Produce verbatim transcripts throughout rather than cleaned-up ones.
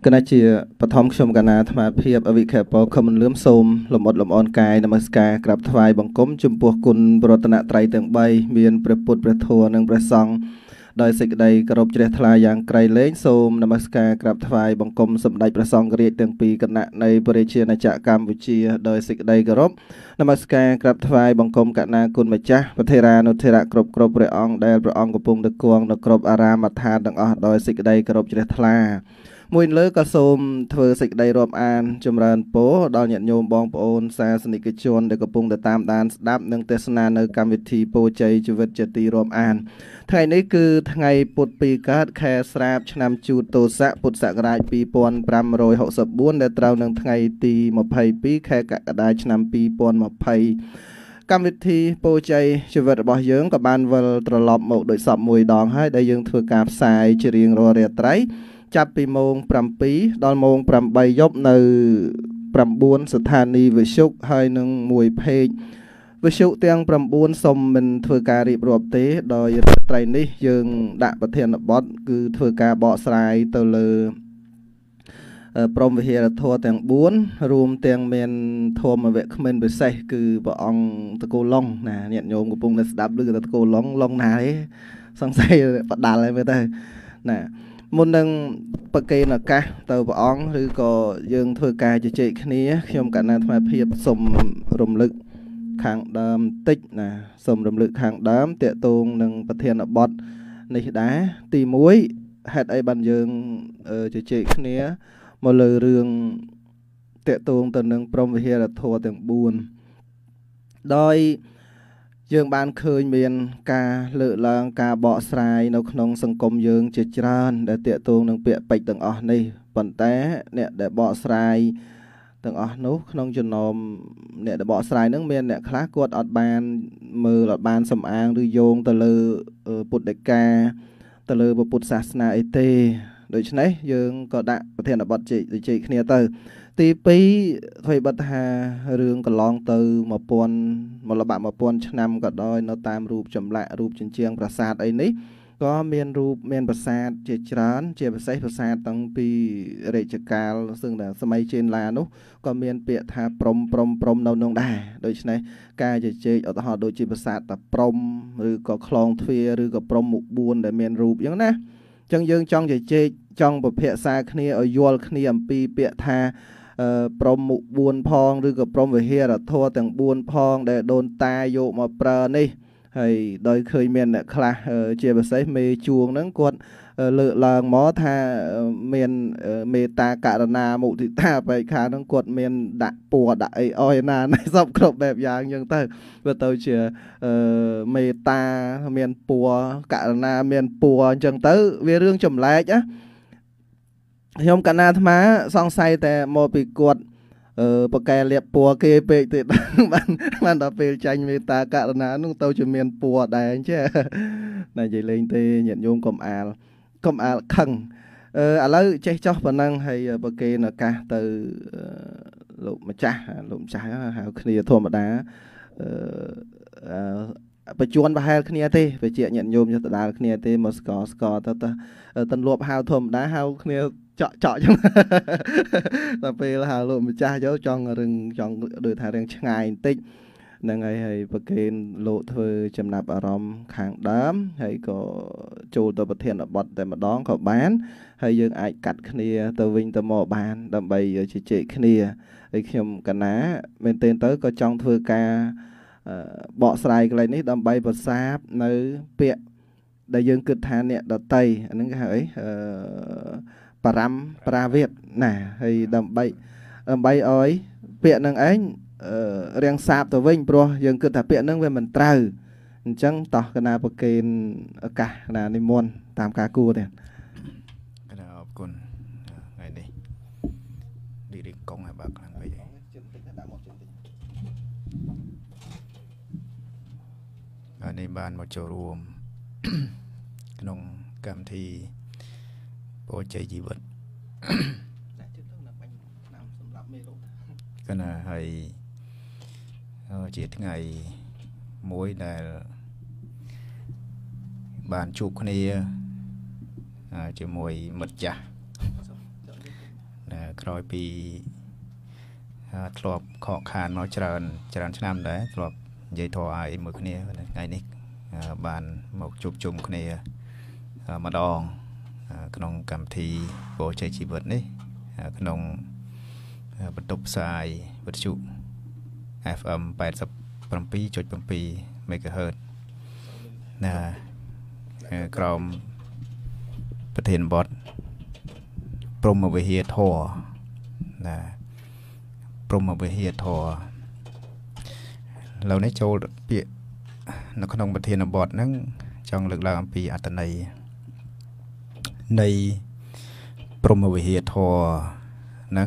ก็น่าจะปฐมชมกันนะธรรมเพียบอวิเคปคำเลื่อมโสมลมอดลมอ่อนกายนมัสการกราบถวายบังคมจุมพวกกุลบรตนะไตรเตียงใบเมียนประปุตประทัวนังประซองโดยสิกใดกรบเจริญทลายอย่างไกลเล้งโสมนมัสการกราบถวายบังคมสมได้ประซองกรีดเตียงปีกันนะในบริเชียนจากกัมพูชีโดยสิกใดกรบนมัสการกราบถวายบังคมกันนาคุณมาจ้าพระเทรานุเทระกรบกรบพระองค์ได้พระองค์กปุงตะกวงตะกรบอารามธาดังอโดยสิกใดกรบเจริญทลามวยเลือกก็ส้มเธอสิกได้รวมอ่านจำรันโป้ดาวเหยียดโยมบองปอนซาสนิกชนเด็กกระปุงแต่ตามดานดับหนึ่งเทศนาในกรรมวิธีโปใจจุวิตเจตีรวมอ่านไงนี้คือไงปุตปีกัดแคสราบชนำจูโตสะปุตสะกรายปีปอนปรำโรยหกสิบบุญแต่เราหนึ่งไงตีมาภัยปีแค่กระดาษชนำปีปอนมาภัยกรรมวิธีโปใจชีวิตบ่เยื้องกับบานวลตลอดหมกโดยสอบมวยดองให้ได้ยังถือกาบสายเชียงรอเรียไตรจับปีโมงปรำปีดอนโมงปรำใบยบในปรำบุญสถานีวิชุกให้หนึ่งมวยเพจวิชุเตียงปรำบุญสมเป็นเถื่อการรีบรวบเตะโดยไตรนี้ยังดักประเทศบอสคือเถื่อการเบาสายเตลปรมวิเฮรทัวเตียงบุญรวมเตียงเมนทัวมาเวกเมนไปใส่คือปะองตะโกลงนะเนี่ยโยมกุปงในสดับหรือตะโกลงลงไหนสังใส่ปัดดาอะไรไม่ได้นะมุนดังปากเกนกะเต่าปะองหรือก็ยังเถื่อการจะเจคนี้ขยมกันนะทำไมเพียบสมรมลึกข้างดำติดนะสมรมลึกข้างดำเตะตรงหนึ่งประเทศบอสในด้าตีมุ้ยเหตุไอ้บันยังจะเจคนี้มาเลยเรื่องเตะตรงตัวหนึ่งพรหมวิเฮรทัวเตียงบุญโดยยังบ้านเคยเมียนกาเลือลางกาเบาสายนกนงสังคมยังเจจรานแต่เตะตรงหนึ่งเปียไปต่างอ๋อนี่ปันแต่เนี่ยแต่เบาสายต่างอ๋อนุขนงจนนมเนี่ยแต่เบาสายนึงเมียนเนี่ยคลาสกวดอดบานมือหลอดบานสำอางหรือโยงตะลือปุตเดกาตะลือปุตศาสนาเอเตโดยฉะนั้นยังก็ได้ประเทศบัตรจีจีเนียเตอร์ตีปีถอยบัตหาเรื่องก็ลองเตอร์มาปนมาระบาดมาปนชนำก็โดยเราตามรูปจำละรูปจินเชียงประสาทไอ้นี้ก็เมียนรูปเมียนประสาทเจจร้านเจียบใส่ประสาทตั้งปีเรจกาลซึ่งแต่สมัยเจนลานุก็เมียนเปียทาปรมปรมปรมเรานองได้โดยฉะนั้นการจะเจเอาต่อโดยจีประสาทแต่ปรมหรือก็คลองเทียหรือก็ปรมหมุกบูนแต่เมียนรูปอย่างนั้นจังยังจ้องจะเจจ้องประเภทซาคเนียเอายอลคเนียมปีเปียทาปรมมุบวนพองหรือกับปรมวิเฮรทัวแต่งบวนพองแต่โดนตาโยมาเปรนี่ให้โดยเคยเมียนเนี่ยคลาเจียบใส่เมจวงนั้นกดเลือลางหมอทาเมียนเมตาการนามุติตาไปขานั้นกดเมียนดักปัวดักไออ้อยนาในสอบครบแบบอย่างยังเตอเมื่อเตอเชียเมตาเมียนปัวการนาเมียนปัวจังเตอเวเรื่องจมแลจ้ะยมกันนาธรรมะสองไซแต่โมปิกดเออปากแกเลียปัวเกเปติดมันมันต่อเปลใจเมตากะนานุ่งเต้าจะเมียนปัวได้ใช่ในใจเล่นเตยเหยียดโยมกลมอาลกลมอาลขังเอออะไรเจ๊จ๊อกปนังให้ปากแกนกะtừลูกมาจ้าลูกจ้าหาคณีทั่วมาได้ไปชวนไปหาคณีเต้ไปเจียเหยียดโยมจะตาคณีเต้มาสกอสกอตัดตันรวบหาทั่วมาได้หาคณีเจาะเจาะจังแต่ไปหาลูกมาจ้าเจ้าจองรึงจองโดยทางเรื่องช่างไงติ๊กนั่งไงให้ประเคนโลเธอจำนับอารมณ์ข้างดำให้ก็จูตัวประเทศบดแต่มาดองเขาบ้านให้ยังไอกัดคณีตัววิ่งตัวหมอบ้านดำใบเฉยเฉยคณีไอ้ขยมกันนะเป็นเต้นเต๋อก็จองเธอกาเบาสายอะไรนี้ดำใบภาษาในเปียได้ยังกึศทานเนี่ยดอกไตอันนั้นก็เฮ้ยปรำปราเวทน่ะให้ดำใบดำใบอ้อยเปียนังเองเรียงสาบตัววิ่งโปรยังกึศแต่เปียนังเว้มันตราจังต่อกันนาปกเกนกะนานิมนตามกากูเนี่ยก็ได้ขอบคุณไงนี่ดีดีกงให้บักนั่งไปในบ้านมาโจรวมขนมกำทีโปรใจจีบัดก็น่าให้เจ็ดไงมวยได้บ้านชุกนี่จะมวยมัดจ่าក្រោយពីធ្លាប់ខកខានមកច្រើនច្រើនឆ្នាំដែរធ្លាប់និយាយធម៌ឲ្យមួយគ្នាថ្ងៃនេះបានមកជួបជុំគ្នាម្ដងក្នុងកម្មវិធីពរជ័យជីវិតនេះក្នុងបន្ទប់ផ្សាយវិទ្យុ เอฟ เอ็ม แปดสิบเจ็ดจุดเจ็ด เมกะเฮิรตซ์นะក្រោមប្រធានបទព្រហ្មវិហារធម៌ណាព្រហ្មវិហារធម៌ឥឡូវនេះចូលពាក្យនៅក្នុងប្រធានបទហ្នឹងចង់លើកឡើងអំពីអត្ថន័យនៃព្រហ្មវិហារធម៌ហ្នឹង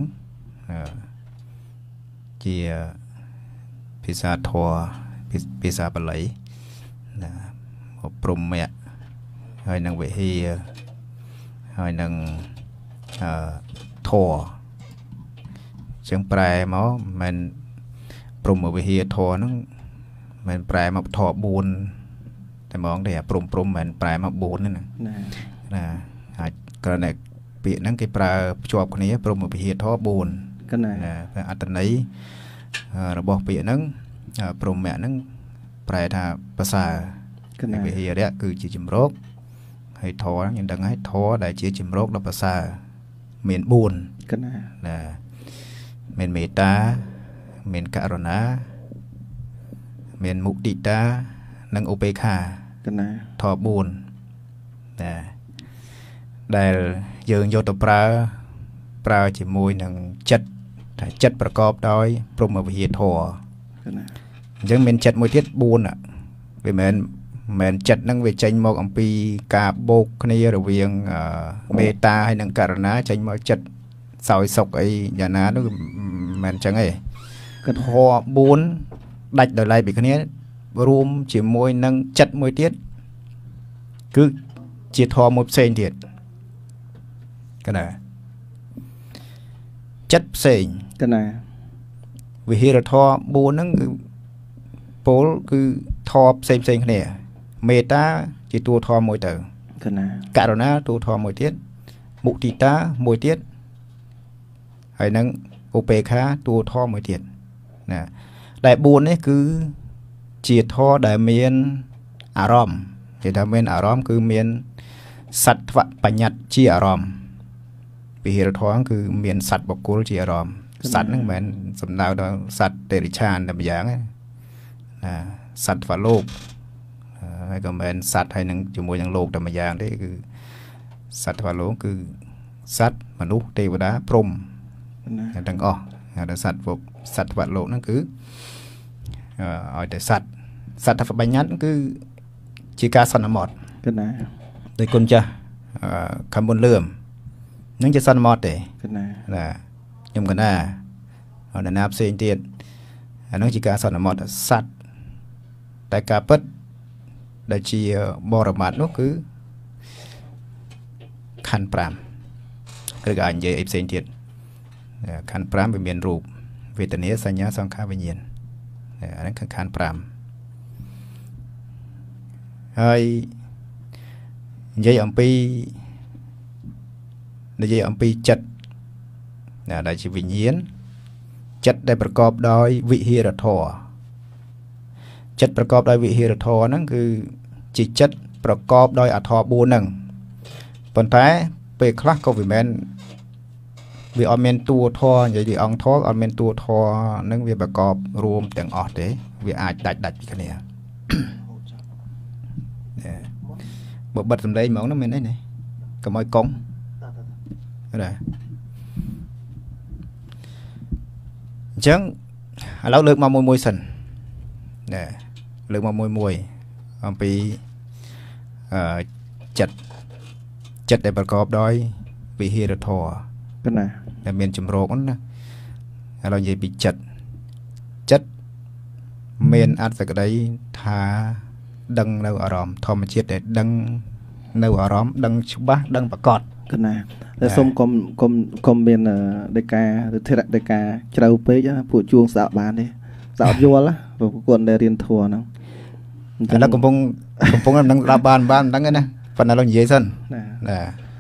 ជាភាសាធម៌ភាសាបាលីណាព្រហ្មៈហើយនឹងវិហារហើយនឹងអឺធម៌ចឹងប្រែមកមិនព្រហ្មវិហារធម៌ហ្នឹងមិនប្រែមកធម៌bốnតែហ្មងទេអាព្រំព្រំមិនប្រែមកbốnហ្នឹងណាណាហើយគ្រាន់តែពាក្យហ្នឹងគេប្រើភ្ជាប់គ្នាព្រហ្មវិហារធម៌bốnកណាអត្ថន័យរបស់ពាក្យហ្នឹងព្រហ្មៈហ្នឹងប្រែថាប្រសើរវិហារៈគឺជាជំរកហើយធម៌ខ្ញុំដឹងហើយធម៌ដែលជាជំរកដ៏ប្រសើរមានbốnកណាណាមានមេត្តាមានករុណាមានមុទិតានិងឧបេក្ខាកណាធម៌bốnណាដែលយើងយកទៅប្រើប្រើជាមួយនឹងចិត្តថាចិត្តប្រកបដោយព្រហ្មវិហារធម៌កណាអញ្ចឹងមានចិត្តមួយទៀតbốnอ่ะវាមិនមែនចិត្តហ្នឹងវាចេញមកអំពីការបូកគ្នារវាងមេត្តាហើយនិងករុណាចេញមកចិត្តសោយសុខអីយ៉ាងណានោះមិនមែនអញ្ចឹងទេគឺធម៌bốnដាច់ដោយឡែកពីគ្នារួមជាមួយនឹងចិត្តមួយទៀតគឺជាធម៌មួយផ្សេងទៀតកណាចិត្តផ្សេងកណាវិហារធម៌bốnហ្នឹងគឺពោលគឺធម៌ផ្សេងផ្សេងគ្នាមេត្តាជាតួធម៌មួយទៅកណាករុណាតួធម៌មួយទៀតមុទិតាមួយទៀតហើយនឹងឧបេក្ខាតួធម៌មួយទៀតណាដែលbốnនេះគឺជាធម៌ដែលមានអារម្មណ៍គេថាមានអារម្មណ៍គឺមានសត្វបញ្ញត្តិជាអារម្មណ៍វិហារធម៌គឺមានសត្វបុគ្គលជាអារម្មណ៍សត្វហ្នឹងមិនមែនសំដៅដល់សត្វទេរិឆានតែម្យ៉ាងណាសត្វវលោកហើយក៏មិនមែនសត្វហើយនឹងជាមួយនឹងលោកតែម្យ៉ាងទេគឺសត្វវលោកគឺសត្វមនុស្សទេវតាព្រហ្មទាំងអស់ហើយដល់សត្វសត្វវលោកហ្នឹងគឺឲ្យតែសត្វសត្វបញ្ញត្តិគឺជាការសន្មតកណាដោយគុណចាស់ខំមុនលឿមនឹងជាសន្មតទេកណាណាខ្ញុំកណាអរណាផ្សេងទៀតអានោះជាការសន្មតសត្វតែការពិតដែលជាបរមត្តនោះគឺខណ្ឌ5ឬក៏អាចនិយាយអីផ្សេងទៀតខណ្ឌ5វាមានរូបវេទនាសញ្ញាសង្ខារវិញ្ញាណអាហ្នឹងគឺខណ្ឌ5ហើយនិយាយអំពីនិយាយអំពីចិត្តដែលជាវិញ្ញាណចិត្តដែលប្រកបដោយវិហារធម៌ចិត្តប្រកបដោយវិហារធម៌ហ្នឹងគឺជាចិត្តប្រកបដោយអធម៌bốnហ្នឹងប៉ុន្តែពេលខ្លះក៏វាមិនវាអត់មានតួធម៌និយាយពីអង្គធម៌អត់មានតួធម៌ហ្នឹងវាប្រកបរួមទាំងអស់ទេវាអាចដាច់ដាច់ពីគ្នាបើបិទសម្លេងហ្មងនោះមានអីនេះកុំឲ្យកុំណាអញ្ចឹងឥឡូវលើកមកមួយមួយសិនណែលើកមកមួយមួយអំពីអឺចិត្តចិត្តដែលប្រកបដោយវិហារធម៌កណាដែលមានចម្រោកណាឥឡូវនិយាយពីចិត្តចិត្តមានអត្ថក្តីថាដឹងនៅអារម្មណ៍ធម្មជាតិដែលដឹងនៅអារម្មណ៍ដឹងច្បាស់ដឹងប្រកបកណាតែសូមកុំកុំកុំមានដីកាឬធិរដីកាជ្រៅពេកពួកជួងស្ដាប់បានទេស្ដាប់យល់ព្រោះគាត់ដែលរៀនធัวហ្នឹងឥឡូវកំពុងកំពុងនឹងស្ដាប់បានបានហ្នឹងណាប៉ុន្តែเราនិយាយសិនណា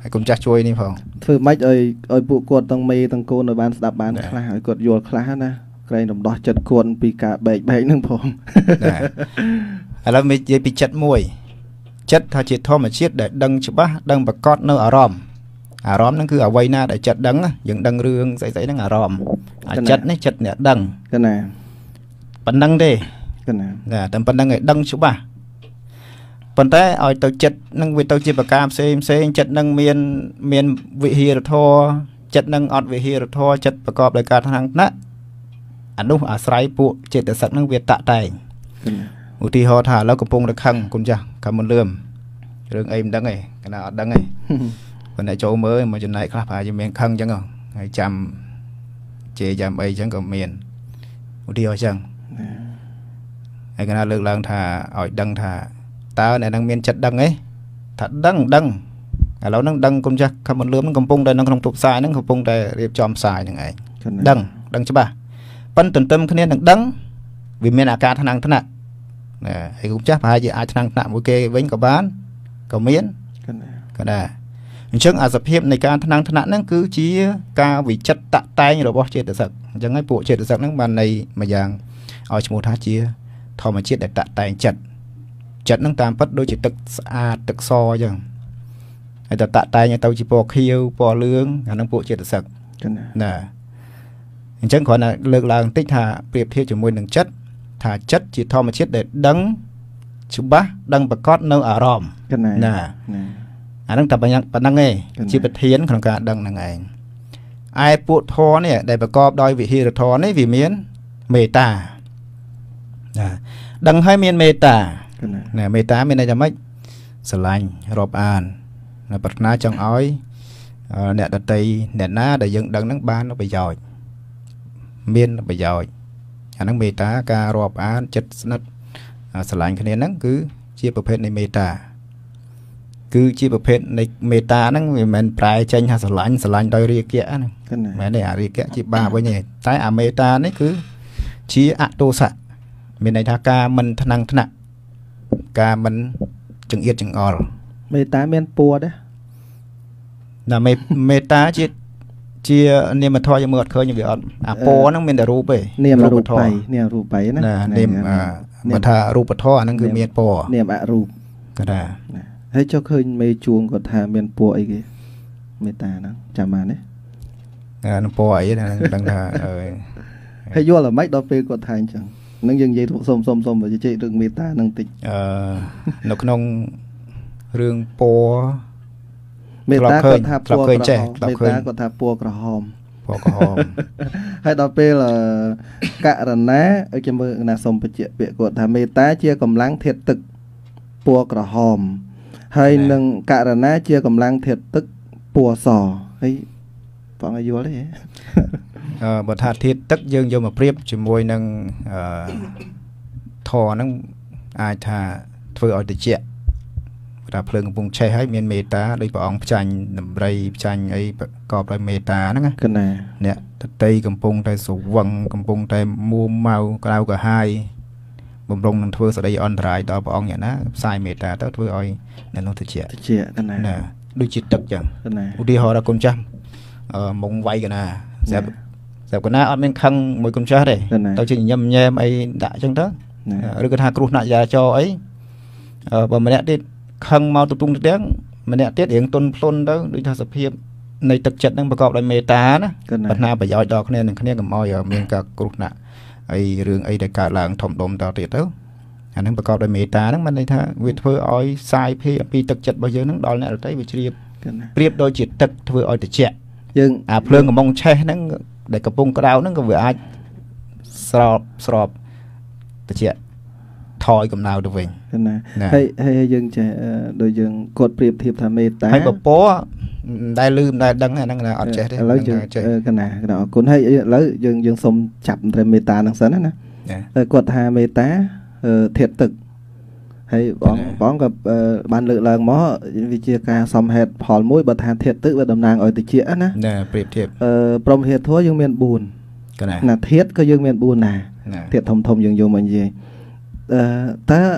គុំចាស់ជួយនេះផងធ្វើម៉េចឲ្យឲ្យពួកគាត់ទាំងមេទាំងកូនឲ្យបានស្ដាប់បានខ្លះឲ្យគាត់យល់ខ្លះណាក្រែងរំដោះចិត្តគាត់ពីការបែកបែកហ្នឹងផងឥឡូវនិយាយពីចិត្តមួយចិត្តថាជាធម្មជាតិដែលដឹងច្បាស់ដឹងប្រកបនៅអារម្មណ៍អារម្មណ៍ហ្នឹងគឺអ្វីណាដែលចិត្តដឹងយើងដឹងរឿងស្អីស្អីហ្នឹងអារម្មណ៍អាចិត្តនេះចិត្តអ្នកដឹងកណាប៉ុណ្្នឹងទេកណាតែតែប៉ុណ្្នឹងឲ្យដឹងច្បាស់ប៉ុន្តែឲ្យទៅចិត្តនឹងវាទៅជាប្រការផ្សេងផ្សេងចិត្តនឹងមានមានវិហារធម៌ចិត្តនឹងអត់វិហារធម៌ចិត្តប្រកបដោយការថ្នាំងថ្នាក់អានោះអាស្រ័យពួកចេតសិកនឹងវាតាក់តែងឧទាហរណ៍ថាឥឡូវកំពុងតែខឹងគុំចាស់កំមិនលឿមរឿងអីមិនដឹងទេកណាអត់ដឹងទេប៉ុន្តែចូលមើលមកចំណែកខ្លះប្រហែលជាមានខឹងអញ្ចឹងហើយចាំជេរចាំអីអញ្ចឹងក៏មានឧទាហរណ៍អញ្ចឹងហើយកណាលើកឡើងថាឲ្យដឹងថាតើអ្នកនឹងមានចិត្តដឹងទេថាដឹងដឹងឥឡូវហ្នឹងដឹងគុំចាស់ខំមិនលឿមហ្នឹងកំពុងតែនៅក្នុងទូផ្សាយហ្នឹងកំពុងតែរៀបចំផ្សាយហ្នឹងឯងដឹងដឹងច្បាស់ប៉ុន្តែទន្ទឹមគ្នានឹងដឹងវាមានអាការថ្នាំងថ្នាក់ណាហើយគុំចាស់ប្រហែលជាអាចថ្នាំងថ្នាក់មួយគេវិញក៏បានក៏មានក៏ដែរអញ្ចឹងអាសភាពនៃការថ្នាំងថ្នាក់ហ្នឹងគឺជាការវិចិត្រតាក់តែងរបស់ចេតសិកអញ្ចឹងហើយពួកចេតសិកហ្នឹងបានន័យមួយយ៉ាងឲ្យឈ្មោះថាជាធម្មជាតិដែលតាក់តែងចិត្តចិត្តហ្នឹងតាមពិតដូចជាទឹកស្អាតទឹកសអញ្ចឹងហើយតែតាក់តែងឲ្យទៅជាពណ៌ខៀវពណ៌លឿងអាហ្នឹងពួកចេតសិកណាអញ្ចឹងគ្រាន់តែលើកឡើងបន្តិចថាប្រៀបធៀបជាមួយនឹងចិត្តថាចិត្តជាធម្មជាតិដែលដឹងច្បាស់ដឹងប្រកបនៅអារម្មណ៍ណាអាហ្នឹងតែប៉ុណ្ណឹងប៉ុណ្ណឹងឯងជាប្រធានក្នុងការដឹងហ្នឹងឯងឯពួកធម៌នេះដែលប្រកបដោយវិហារធម៌នេះវាមានមេត្តាណាដឹងហើយមានមេត្តាណាមេត្តាមានន័យថាម៉េចស្រឡាញ់រាប់អានប្រាថ្នាចង់ឲ្យអ្នកដតីអ្នកណាដែលយើងដឹងហ្នឹងបានប្រយោជន៍មានប្រយោជន៍អាហ្នឹងមេត្តាការរាប់អានចិត្តស្និទ្ធស្រឡាញ់គ្នាហ្នឹងគឺជាប្រភេទនៃមេត្តាគឺជាប្រភេទនៃមេត្តាហ្នឹងវាមិនមែនប្រែចេញថាស្រឡាញ់ស្រឡាញ់ដោយរាគៈហ្នឹងមិនមែនទេអារាគៈជាបាបវិញទេតែអាមេត្តានេះគឺជាអទោសៈមានន័យថាការមិនថ្នាំងថ្នាក់ការមិនចង្អៀតចង្អល់មេត្តាមានពណ៌ដែរណាមេមេត្តាជាជានាមធម៌យើងមើលអត់ឃើញវាអត់អាពណ៌ហ្នឹងមានតែរូបទេនាមរូបបៃនាមរូបបៃណានាមបើថារូបធម៌អាហ្នឹងគឺមានពណ៌នាមអរូបក៏ដែរហើយចុះឃើញមេជួងគាត់ថាមានពណ៌អីគេមេត្តាហ្នឹងចាំបានទេអានឹងពណ៌អីហ្នឹងដឹងថាអើយហើយយល់អ្ហ្មិចដល់ពេលគាត់ថាអញ្ចឹងនឹងយើងនិយាយសុំសុំសុំជជែករឿងមេត្តាហ្នឹងតិចអឺនៅក្នុងរឿងពណ៌មេត្តាគាត់ថាពណ៌ក្រហមមេត្តាគាត់ថាពណ៌ក្រហមពណ៌ក្រហមហើយដល់ពេលករណាឲ្យគេមើលណាសុំបញ្ជាក់ពាក្យគាត់ថាមេត្តាជាកម្លាំងធាតុទឹកពណ៌ក្រហមហើយនឹងករណាជាកម្លាំងធាតុទឹកពណ៌សហើយបងឲ្យយល់ទេអឺបើថាធាតុទឹកយើងយកមកប្រៀបជាមួយនឹងអឺធរហ្នឹងអាចថាធ្វើឲ្យត្រជាក់ថាភ្លើងកំពុងឆេះហើយមានមេត្តាដោយព្រះអង្គផ្ចាញ់ដំរីផ្ចាញ់អីប្រកបដោយមេត្តាហ្នឹងកណាអ្នកតន្ត្រីកំពុងតែស្រវឹងកំពុងតែមួម៉ៅក្តៅក្រហាយបំរុងនឹងធ្វើស្ដីអន្តរាយដល់ព្រះអង្គយ៉ាងណាផ្សាយមេត្តាទៅធ្វើឲ្យនៅនោះត្រជាក់ត្រជាក់កណាណាដូចជាទឹកចឹងឧទាហរណ៍ដល់គុណចាស់អឺមុងវាយកណាស្រាប់ស្រាប់កណាអត់មានខឹងមួយគុណចាស់ទេទៅជាញញឹមញែមអីដាក់ចឹងទៅឬក៏ថាគ្រោះថ្នាក់ចរាចរណ៍អីបើម្នាក់ទៀតខឹងមកទទុងទៅទាំងម្នាក់ទៀតរៀងទុនភ្លុនទៅដូចថាសភាពនៃទឹកចិត្តហ្នឹងប្រកបដោយមេត្តាណាប្រាថ្នាប្រយោជន៍ដល់គ្នានឹងគ្នាកុំឲ្យមានការគ្រោះថ្នាក់អីរឿងអីដែលកើតឡើងធំដុំតទៀតទៅអាហ្នឹងប្រកបដោយមេត្តាហ្នឹងមិនន័យថាវាធ្វើឲ្យសាយភាអំពីទឹកចិត្តរបស់យើងហ្នឹងដល់អ្នកដទៃវាជ្រាបប្រៀបដូចជាទឹកធ្វើឲ្យត្រជាក់យើងអាភ្លើងកំងឆេះហ្នឹងដែលកំពុងក្តៅហ្នឹងក៏វាអាចស្រោបស្រោបត្រជាក់ថយកំណៅទៅវិញណាហើយហើយយើងចេះដូចយើងគាត់ប្រៀបធៀបថាមេត្តាហើយពពកដែលលឺមិនដែលដឹងអាហ្នឹងអត់ចេះទេឥឡូវយើងកណាអរគុណហើយឥឡូវយើងយើងសុំចាប់ត្រឹមមេត្តាហ្នឹងសិនណាហើយគាត់ថាមេត្តាធាតុទឹកហើយបងបងក៏បានលើកឡើងមកវាជាការសំហេតុផលមួយបើថាធាតុទឹកវាតំណាងឲ្យតិចណាណាប្រៀបធៀបអឺព្រមហេតុធัวយើងមានបួនណាធាតុក៏យើងមានបួនណាធាតុធំធំយើងយកមកនិយាយអឺតើ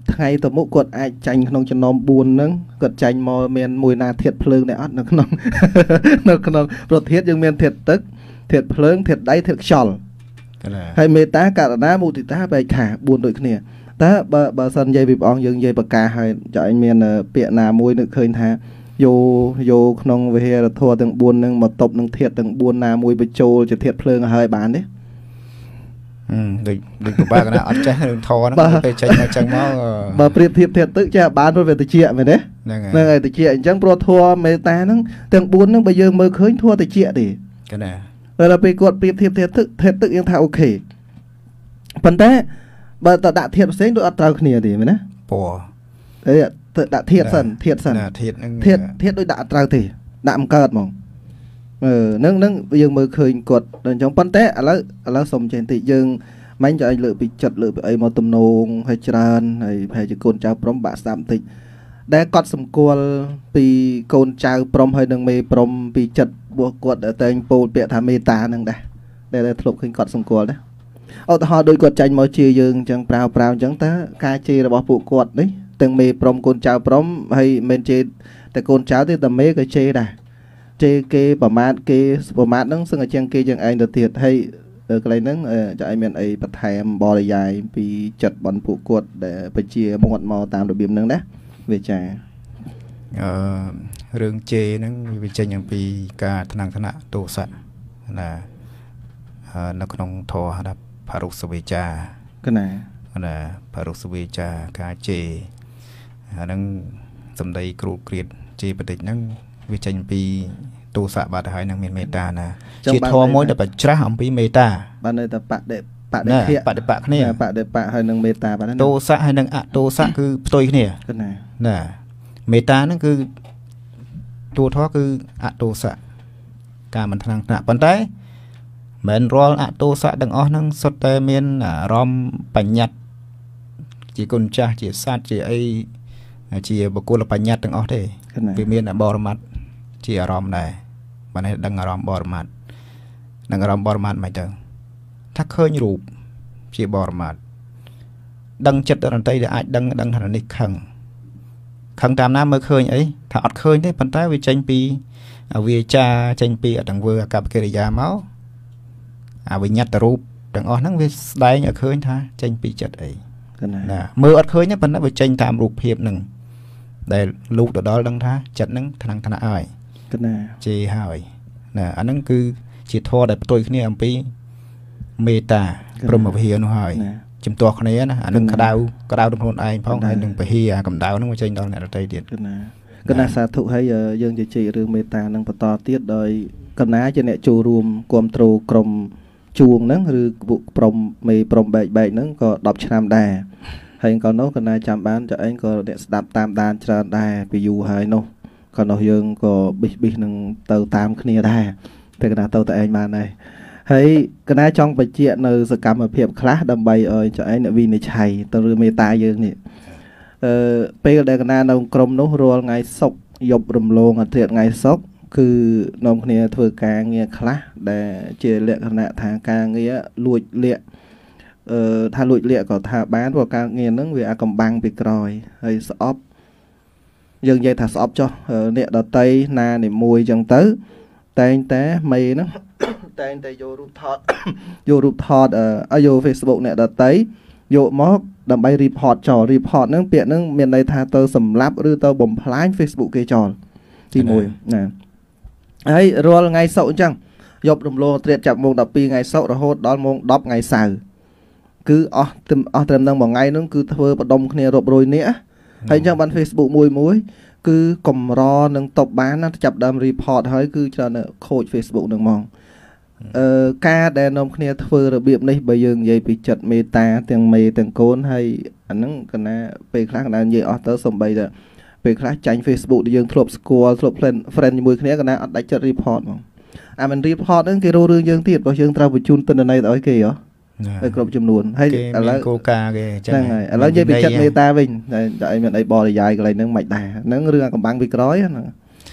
ថ្ងៃទៅមុខគាត់អាចចាញ់ក្នុងចំណោមបួនហ្នឹងគាត់ចាញ់មកមានមួយណាធាតុភ្លើងដែរអត់នៅក្នុងនៅក្នុងប្រធានយើងមានធាតុទឹកធាតុភ្លើងធាតុដីធាតុខ្យល់ហើយមេត្តាករណាមុទិតាបេក្ខាបួនដូចគ្នាតើបើបើសិននិយាយពីព្រះអង្គយើងនិយាយប្រកាសហើយចុះឯងមានពាក្យណាមួយនឹកឃើញថាយកយកក្នុងវិហារធម៌ទាំងបួនហ្នឹងមកតបនឹងធាតុទាំងបួនណាមួយបញ្ចូលជាធាតុភ្លើងឲ្យបានទេអឺដូចដូចពិបាកណាអត់ចេះរឿងធរហ្នឹងពេលចេញមកចឹងមកបើប្រៀបធៀបធាតុទឹកចេះបានព្រោះវាតិចមែនទេហ្នឹងហើយតិចអញ្ចឹងព្រោះធម៌មេត្តាហ្នឹងទាំងបួនហ្នឹងបើយើងមើលឃើញធម៌តិចទេកណាដល់ពេលគាត់ប្រៀបធៀបធាតុទឹកធាតុទឹកយើងថាអូខេប៉ុន្តែបើតដាក់ធាតុផ្សេងដូចអត់ត្រូវគ្នាទេមែនណាពណ៌អីទៅដាក់ធាតុសិនធាតុសិនធាតុហ្នឹងធាតុធាតុដូចដាក់អត់ត្រូវទេដាក់មិនកើតហ្មងអឺហ្នឹងហ្នឹងយើងមើលឃើញគាត់អញ្ចឹងប៉ុន្តែឥឡូវឥឡូវសុំចេះបន្តិចយើងមិញចុះឲ្យលើកពីចិត្តលើកពីអីមកទំនងហើយច្រើនហើយប្រហែលជាកូនចៅព្រំបាក់ស្ដាប់បន្តិចដែលគាត់សម្គាល់ពីកូនចៅព្រំហើយនឹងមេព្រំពីចិត្តរបស់គាត់ដែលតែងពោលពាក្យថាមេត្តាហ្នឹងដែរដែលធ្លាប់ឃើញគាត់សម្គាល់ដែរឧទាហរណ៍ដូចគាត់ចាញ់មកជាយើងអញ្ចឹងប្រាវប្រាវអញ្ចឹងតើការជេររបស់ពួកគាត់នេះទាំងមេព្រំកូនចៅព្រំហើយមិនជេរតែកូនចៅទេតែមេក៏ជេរដែរជេរគេប្រមាថគេប្រមាថហ្នឹងសឹងតែជាងគេជាងឯងទៅទៀតហើយកន្លែងហ្នឹងចៅឯងមានអីបន្ថែមបរិយាយពីចិត្តបនពួកគាត់ដែលបជាមាត់មកតាមរបៀបហ្នឹងណាវាចាអឺរឿងជេរហ្នឹងវាចេញអំពីការថ្នាំងថ្នាក់ទោសៈណានៅក្នុងធម៌ហៅថាបរុសវិចាកណាណាបរុសវិចាការជេរអាហ្នឹងសំដីគ្រូក្រៀតជេរបតិចហ្នឹងវាចេញពីទោសៈបាត់ហើយនឹងមានមេត្តាណាជាធម៌មួយដែលបច្រាស់អំពីមេត្តាបានន័យថាបដិបដិភៈបដិបៈគ្នាបដិបៈហើយនឹងមេត្តាបានទោសៈហើយនឹងអទោសៈគឺផ្ទុយគ្នាណាណាមេត្តាហ្នឹងគឺតួធម៌គឺអទោសៈការមិនថ្នាំងថ្នាក់ប៉ុន្តែមិនរាល់អទោសៈទាំងអស់ហ្នឹងសុទ្ធតែមានអារម្មណ៍បញ្ញត្តិជាគុណចាស់ជាសត្វជាអីជាបុគ្គលបញ្ញត្តិទាំងអស់ទេវាមានបរមត្ថជាអារម្មណ៍ដែរបានឲ្យដឹងអារម្មណ៍បរមត្ថនឹងអារម្មណ៍បរមត្ថមិនទៅថាឃើញរូបជាបរមត្ថដឹងចិត្តរន្តីដែលអាចដឹងដឹងថានេះខឹងខឹងតាមណាមើលឃើញអីថាអត់ឃើញទេប៉ុន្តែវាចេញពីវាចាចេញពីអត់ទាំងធ្វើអកប្បកិរិយាមកអាវិញ្ញាតរូបទាំងអស់ហ្នឹងវាស្ដែងឲ្យឃើញថាចេញពីចិត្តអីណាមើលអត់ឃើញទេប៉ុន្តែវាចេញតាមរូបភាពហ្នឹងដែលលោកទៅដល់ដឹងថាចិត្តហ្នឹងថ្នាំងថ្នាក់ហើយកណាជេរហើយណាអាហ្នឹងគឺជាធម៌ដែលផ្ទុយគ្នាអំពីមេត្តាព្រមវិហារនោះហើយជំទាស់គ្នាណាអានឹងក្តៅក្តៅក្នុងខ្លួនឯងផងហើយនឹងពហិអាកម្ដៅហ្នឹងមកចេញដល់អ្នកដទៃទៀតកណាកណាសាធុហើយយើងជជែករឿងមេត្តានឹងបន្តទៀតដោយកណាជាអ្នកចូលរួមគ្រប់គ្រងក្រុមជួងហ្នឹងឬពួកព្រំមេព្រំបែកបែកហ្នឹងក៏ដប់ឆ្នាំដែរហើយក៏នោះកណាចាំបានចុះឯងក៏អ្នកស្ដាប់តាមដានច្រើនដែរពីយូរហើយនោះក៏នោះយើងក៏ប៊ីសប៊ីសនឹងទៅតាមគ្នាដែរតែកណាទៅតែឯងបានដែរហើយកណាចង់បញ្ជាក់នៅសកម្មភាពខ្លះដើម្បីឲ្យចុះឯងអ្នកវិនិច្ឆ័យទៅរឿងមេត្តាយើងនេះអឺពេលដែលកណានៅក្រុមនោះរាល់ថ្ងៃសុក្រយប់រំលងអាទិត្យថ្ងៃសុក្រគឺនាំគ្នាធ្វើការងារខ្លះដែលជាលក្ខណៈថាការងារលួចលាក់អឺថាលួចលាក់ក៏ថាបានព្រោះការងារហ្នឹងវាអាកំបាំងពីក្រោយហើយស្អប់យើងនិយាយថាស្អប់ចុះអ្នកដតីណានីមួយអញ្ចឹងទៅតែងតែមេហ្នឹងតែងតែយករូបថតយករូបថតឲ្យយក Facebook អ្នកដតីយកមកដើម្បី report ចោល report ហ្នឹងពាក្យហ្នឹងមានន័យថាទៅសម្លាប់ឬទៅបំផ្លាញ Facebook គេចោលទីមួយណាហើយរាល់ថ្ងៃសុក្រអញ្ចឹងយប់រំលងត្រៀតចាប់ម៉ោងដប់ពីរថ្ងៃសុក្ររហូតដល់ម៉ោងដប់ថ្ងៃសៅរ៍គឺអស់អស់ត្រឹមនឹងមួយថ្ងៃហ្នឹងគឺធ្វើបដុំគ្នារាប់រយនាក់ហើយអញ្ចឹងបាន Facebook មួយមួយគឺកម្រនឹងតបបានណាចាប់ដើម report ហើយគឺច្រើនខូច Facebook នឹងហ្មងអឺការដែលនាំគ្នាធ្វើរបៀបនេះបើយើងនិយាយពីចិត្តមេត្តាទាំងមេទាំងកូនហើយអាហ្នឹងកណាពេលខ្លះកណានិយាយអស់ទៅសំបីតែពេលខ្លះចាញ់ Facebook ដែលយើងធ្លាប់ស្គាល់ធ្លាប់ friend ជាមួយគ្នាកណាអត់ដាច់ចិត្ត report ហ្មងអាមិន report ហ្នឹងគេរករឿងយើងទៀតព្រោះយើងត្រូវបញ្ជូនទិន្នន័យទៅឲ្យគេហ៎ហើយគ្រប់ចំនួនហើយឥឡូវគោលការណ៍គេចឹងហ្នឹងហើយឥឡូវនិយាយពីចិត្តមេត្តាវិញតែអីមានអីបរិយាយកន្លែងហ្នឹងមិនដែរហ្នឹងរឿងអាកំបាំងពីក្រោយហ្នឹងក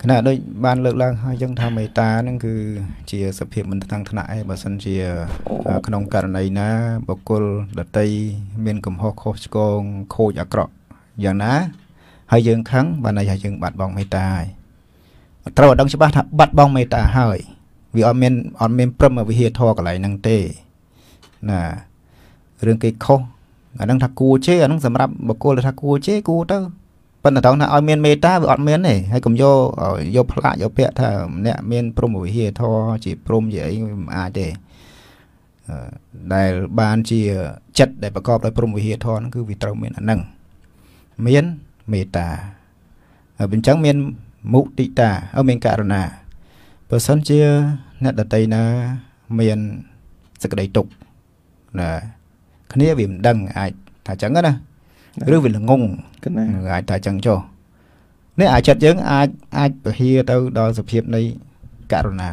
ขณะโดยบ้านเลิกล่างให้ยังทำเมตานั่นคือเจียสเพียบมันทางถนัดให้บัสันเจียขนมการในนะบกลดัตไตเมียนกลุ่มฮอกโคชกงโคยอักระอย่างนะให้ยังครั้งบ้านในให้ยังบัดบองเมตาตลอดดังฉบับบัดบองเมตาให้วิออนเมนออนเมนพรมวิเฮียทอกับไหลนังเต้น่ะเรื่องเกี่ยวกับอันนั้นทักกูเช่อันนั้นสำหรับบกลทักกูเช่กูเต้ปัญหาตอนนั้นเอาเมียนเมตาวิออนเมนนี่ให้กลุ่มโยโยพละโยเปะถ้าเนี่ยเมียนพรมวิเฮียทอจีพรมใหญ่อาเดได้บานจีจัดได้ประกอบโดยพรมวิเฮียทอนั่นคือวิตรเมียนอันนั้นเมียนเมตาเป็นจังเมียนมุติตาเอาเมียนการณาเปอร์เซ็นต์เจียนัดตัยนะเมียนสกัดตุกนะคันนี้วิมดังไอ้ถ่ายจังก็นะหรือวิลงงไอ้ถ่ายจังโจเนี่ยไอ้จัดยังไอ้ไอ้เฮียเต้าดอสเพียบในการณา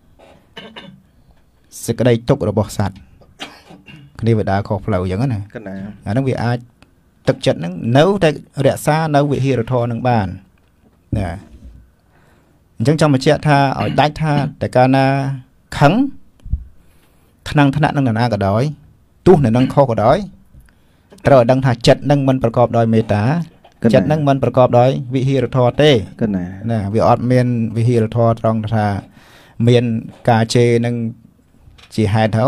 สกัดตุกระบบสัตว์คันนี้เวลาขอเปล่าอย่างนั้นนะอันนั้นวิไอ้ตึกจัดนั้นเนื้อแต่เรียซาเนื้อวิเฮียทอหนึ่งบ้านเนี่ยจังจังมาเจ้าท่าเอาได้ท่าแต่การน่ะขังทนังทนักนั่งหน้าก็ด้อยตู้เนี่ยนั่งคอก็ด้อยแต่เราดังท่าจัดนั่งมันประกอบโดยเมตตาจัดนั่งมันประกอบโดยวิหิรทอเต้ก็น่ะนะวิออดเมียนวิหิรทอตรองท่าเมียนกาเจนั่งจีหายเท่า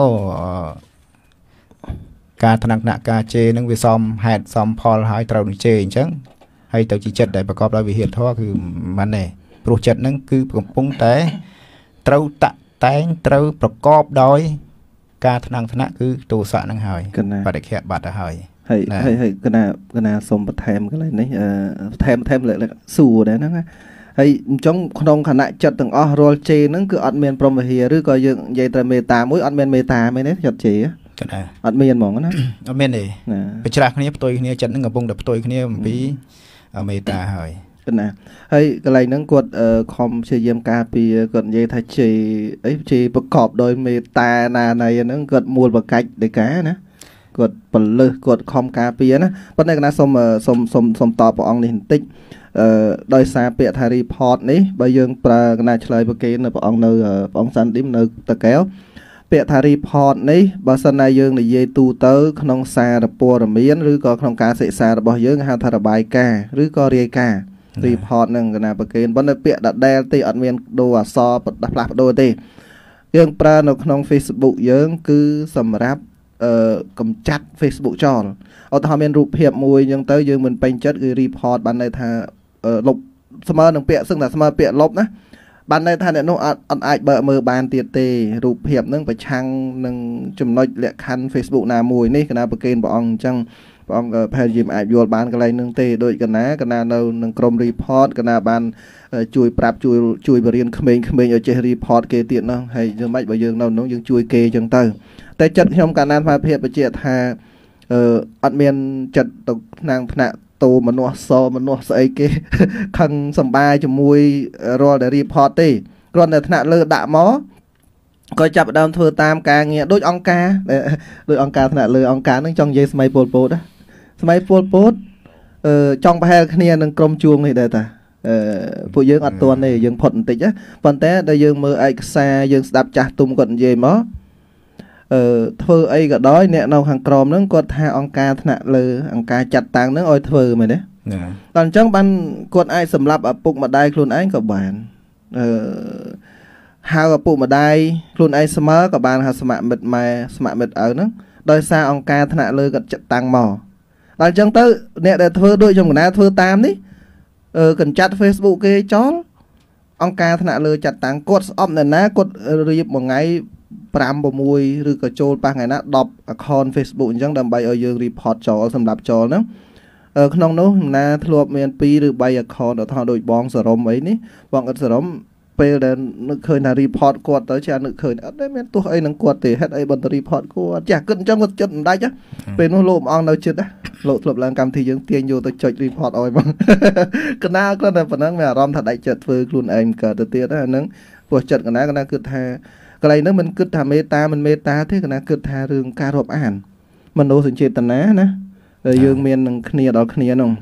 การทนังหนักกาเจนั่งวิซอมหายซอมพอลหายตราวนิเจจังให้ตัวจีจัดได้ประกอบโดยวิหิรทอคือมันเนี่ยโปรเจกต์นั้นคือผมปุ่งแต่เต้าตะแต่งเต้าประกอบโดยการทนังธนะคือตัวสะนังหายบัดแค่บัดหายให้ให้ให้ก็น่าก็น่าสมประแทมก็เลยนี่เอ่อแทมแทมเลยเลยสู่ได้นะให้จ้องขนมขณะจัดต่างอ๋อโรลเจนั่นคืออัดเมียนพรหมเฮียหรือก็ยังยัยตระเมตามุ้ยอัดเมียนเมตาไม่เนี่ยจัดเจก็ได้อัดเมียนมองนะอัดเมียนเลยไปชราคนนี้ตัวคนนี้จัดนั่งกับปุ่งดับตัวคนนี้มันปีเมตาหายกันนะเฮ้ยอะไรนั่งกดเอ่อคอมเชียมกาปีกดเยทัชชีไอ้ชีประกอบโดยเมตานาในนั่งกดมูลประกัดเด็กแก่นะกดปลือกดคอมกาปีนะเพราะในคณะสมสมสมสมต่อปองนี่ติ๊กเอ่อโดยสาเปียทารีพอร์ตนี้ใบยังปลาคณะเฉลยประเกณฑ์ในปองเนอปองสันติมเนอตะแก้วเปียทารีพอร์ตนี้บาสนายยังในเยตูเตอร์ขนมซาดปัวระเมียนหรือก็ขนมกาเสซาดบ่ยังหาธารบายกาหรือก็เรียการีพอร์ตนั่งกันนะประเกณฑ์บนเปียดัดเดลตีอัดเมียนดูอ่ะซอปัดดับลับดูตียังปลาในขนมเฟซบุ๊กยังคือสำรับเอ่อกำจัดเฟซบุ๊กจอลเอาทำเป็นรูปเพียบมวยยังเตยยังเหมือนเป็นจัดคือรีพอร์ตบันในทางเอ่อลบสมาร์หนึ่งเปียซึ่งแต่สมาร์เปียลบนะบันในทางเนี่ยน้องอัดอัดไอเบอร์มือบานเตียเตรูปเพียบนั่งไปช่างนั่งจุ่มน้อยเละคันเฟซบุ๊กนามวยนี่กันนะประเกณฑ์บอกจังบางแพทย์ยิมอาบโยนบานกันไรนึงเตะโดยกันนะกันนะเราหนึ่งกรมรีพอร์ตกันนะบานช่วยปรับช่วยช่วยบริเวณเขมรเขมรเอาเจรีพอร์ตเกติเนาะให้ยังไม่บางยังเราน้องยังช่วยเกจังเตอแต่จัดยมการนั้นมาเพียบไปเจตาเอ่ออัดเมียนจัดตกนางพนักโตมันนัวซอมันนัวใส่เกขังสบายจมวยรอเดรีพอร์ตตีรอนในขณะเลือดด่าหมอก็จับดาวเธอตามการเงี้ยโดยองกาโดยองกาขณะเลยองกานั่งจ้องเยสมัยโปลโปนะสมัยโปลโปดเอ่อจ้องไปให้คะแนนหนึ่งกรมจวงนี่ได้แต่เอ่อผู้ยืงอัดตัวนี่ยืงผลติดนะปันแต่ได้ยืงมือไอ้แซ่ยืงดับจับตุ่มก่อนเย่หมอเอ่อเธอไอ้ก็ด้อยเนี่ยเราห่างกรมนั่งกดหาองกาขณะเลยองกาจัดตังนั่งอ้อยเธอไหมเนี่ยตอนจังบันกดไอ้สำหรับปุกมาได้คลุนไอ้กับบานเอ่อหากับปุกมาได้คลุนไอ้เสมอกับบานหาสมัครเม็ดมาสมัครเม็ดเอานั่งโดยซาองกาขณะเลยกับจัดตังหมอตอนจังเตอเนี่ยเดี๋ยวเธอด้วยจงกันนะเธอตามนี่เออกันจัด Facebook เกย์จ้ององกาขณะเลยจัดตังกดออมเนี่ยนะกดรีบmột ngàyปรามบ่มวยหรือกระโจนปางไงนะดอบคอน Facebook จังดำใบเอาเยอะรีพอร์ตจอสำหรับจอนะเออขนมนู้นนะทลวบเมียนปีหรือใบคอนเดี๋ยวทอโดยบองสรมไว้นี่บองกันสรมไปเดินนึกเคยนารีพอร์ตกดแต่ชานึกเคยได้เมียนตัวไอ้หนังกดเตะให้ไอ้บนรีพอร์ตกดอยากขึ้นจังก็จุดได้จ้ะเป็นโลมอองเราจุดนะโลทลวบแรงกรรมที่ยังเตียงอยู่ตัวจุดรีพอร์ตเอาไว้บ้างก็น่าก็แต่ปนังแม่รอมถัดได้จุดฟื้นคลุนเองเกิดเตี้ยได้นั่งปวดจุดกันนะก็น่าคือแท้ก็เลยนั่นมันกึศทำเมตามันเมตาที่กันนะกึศทาเรื่องการรบอ่านมันโน้สินเจตนานะเออยืงเมียนหนึ่งเนียดเอาเนียนง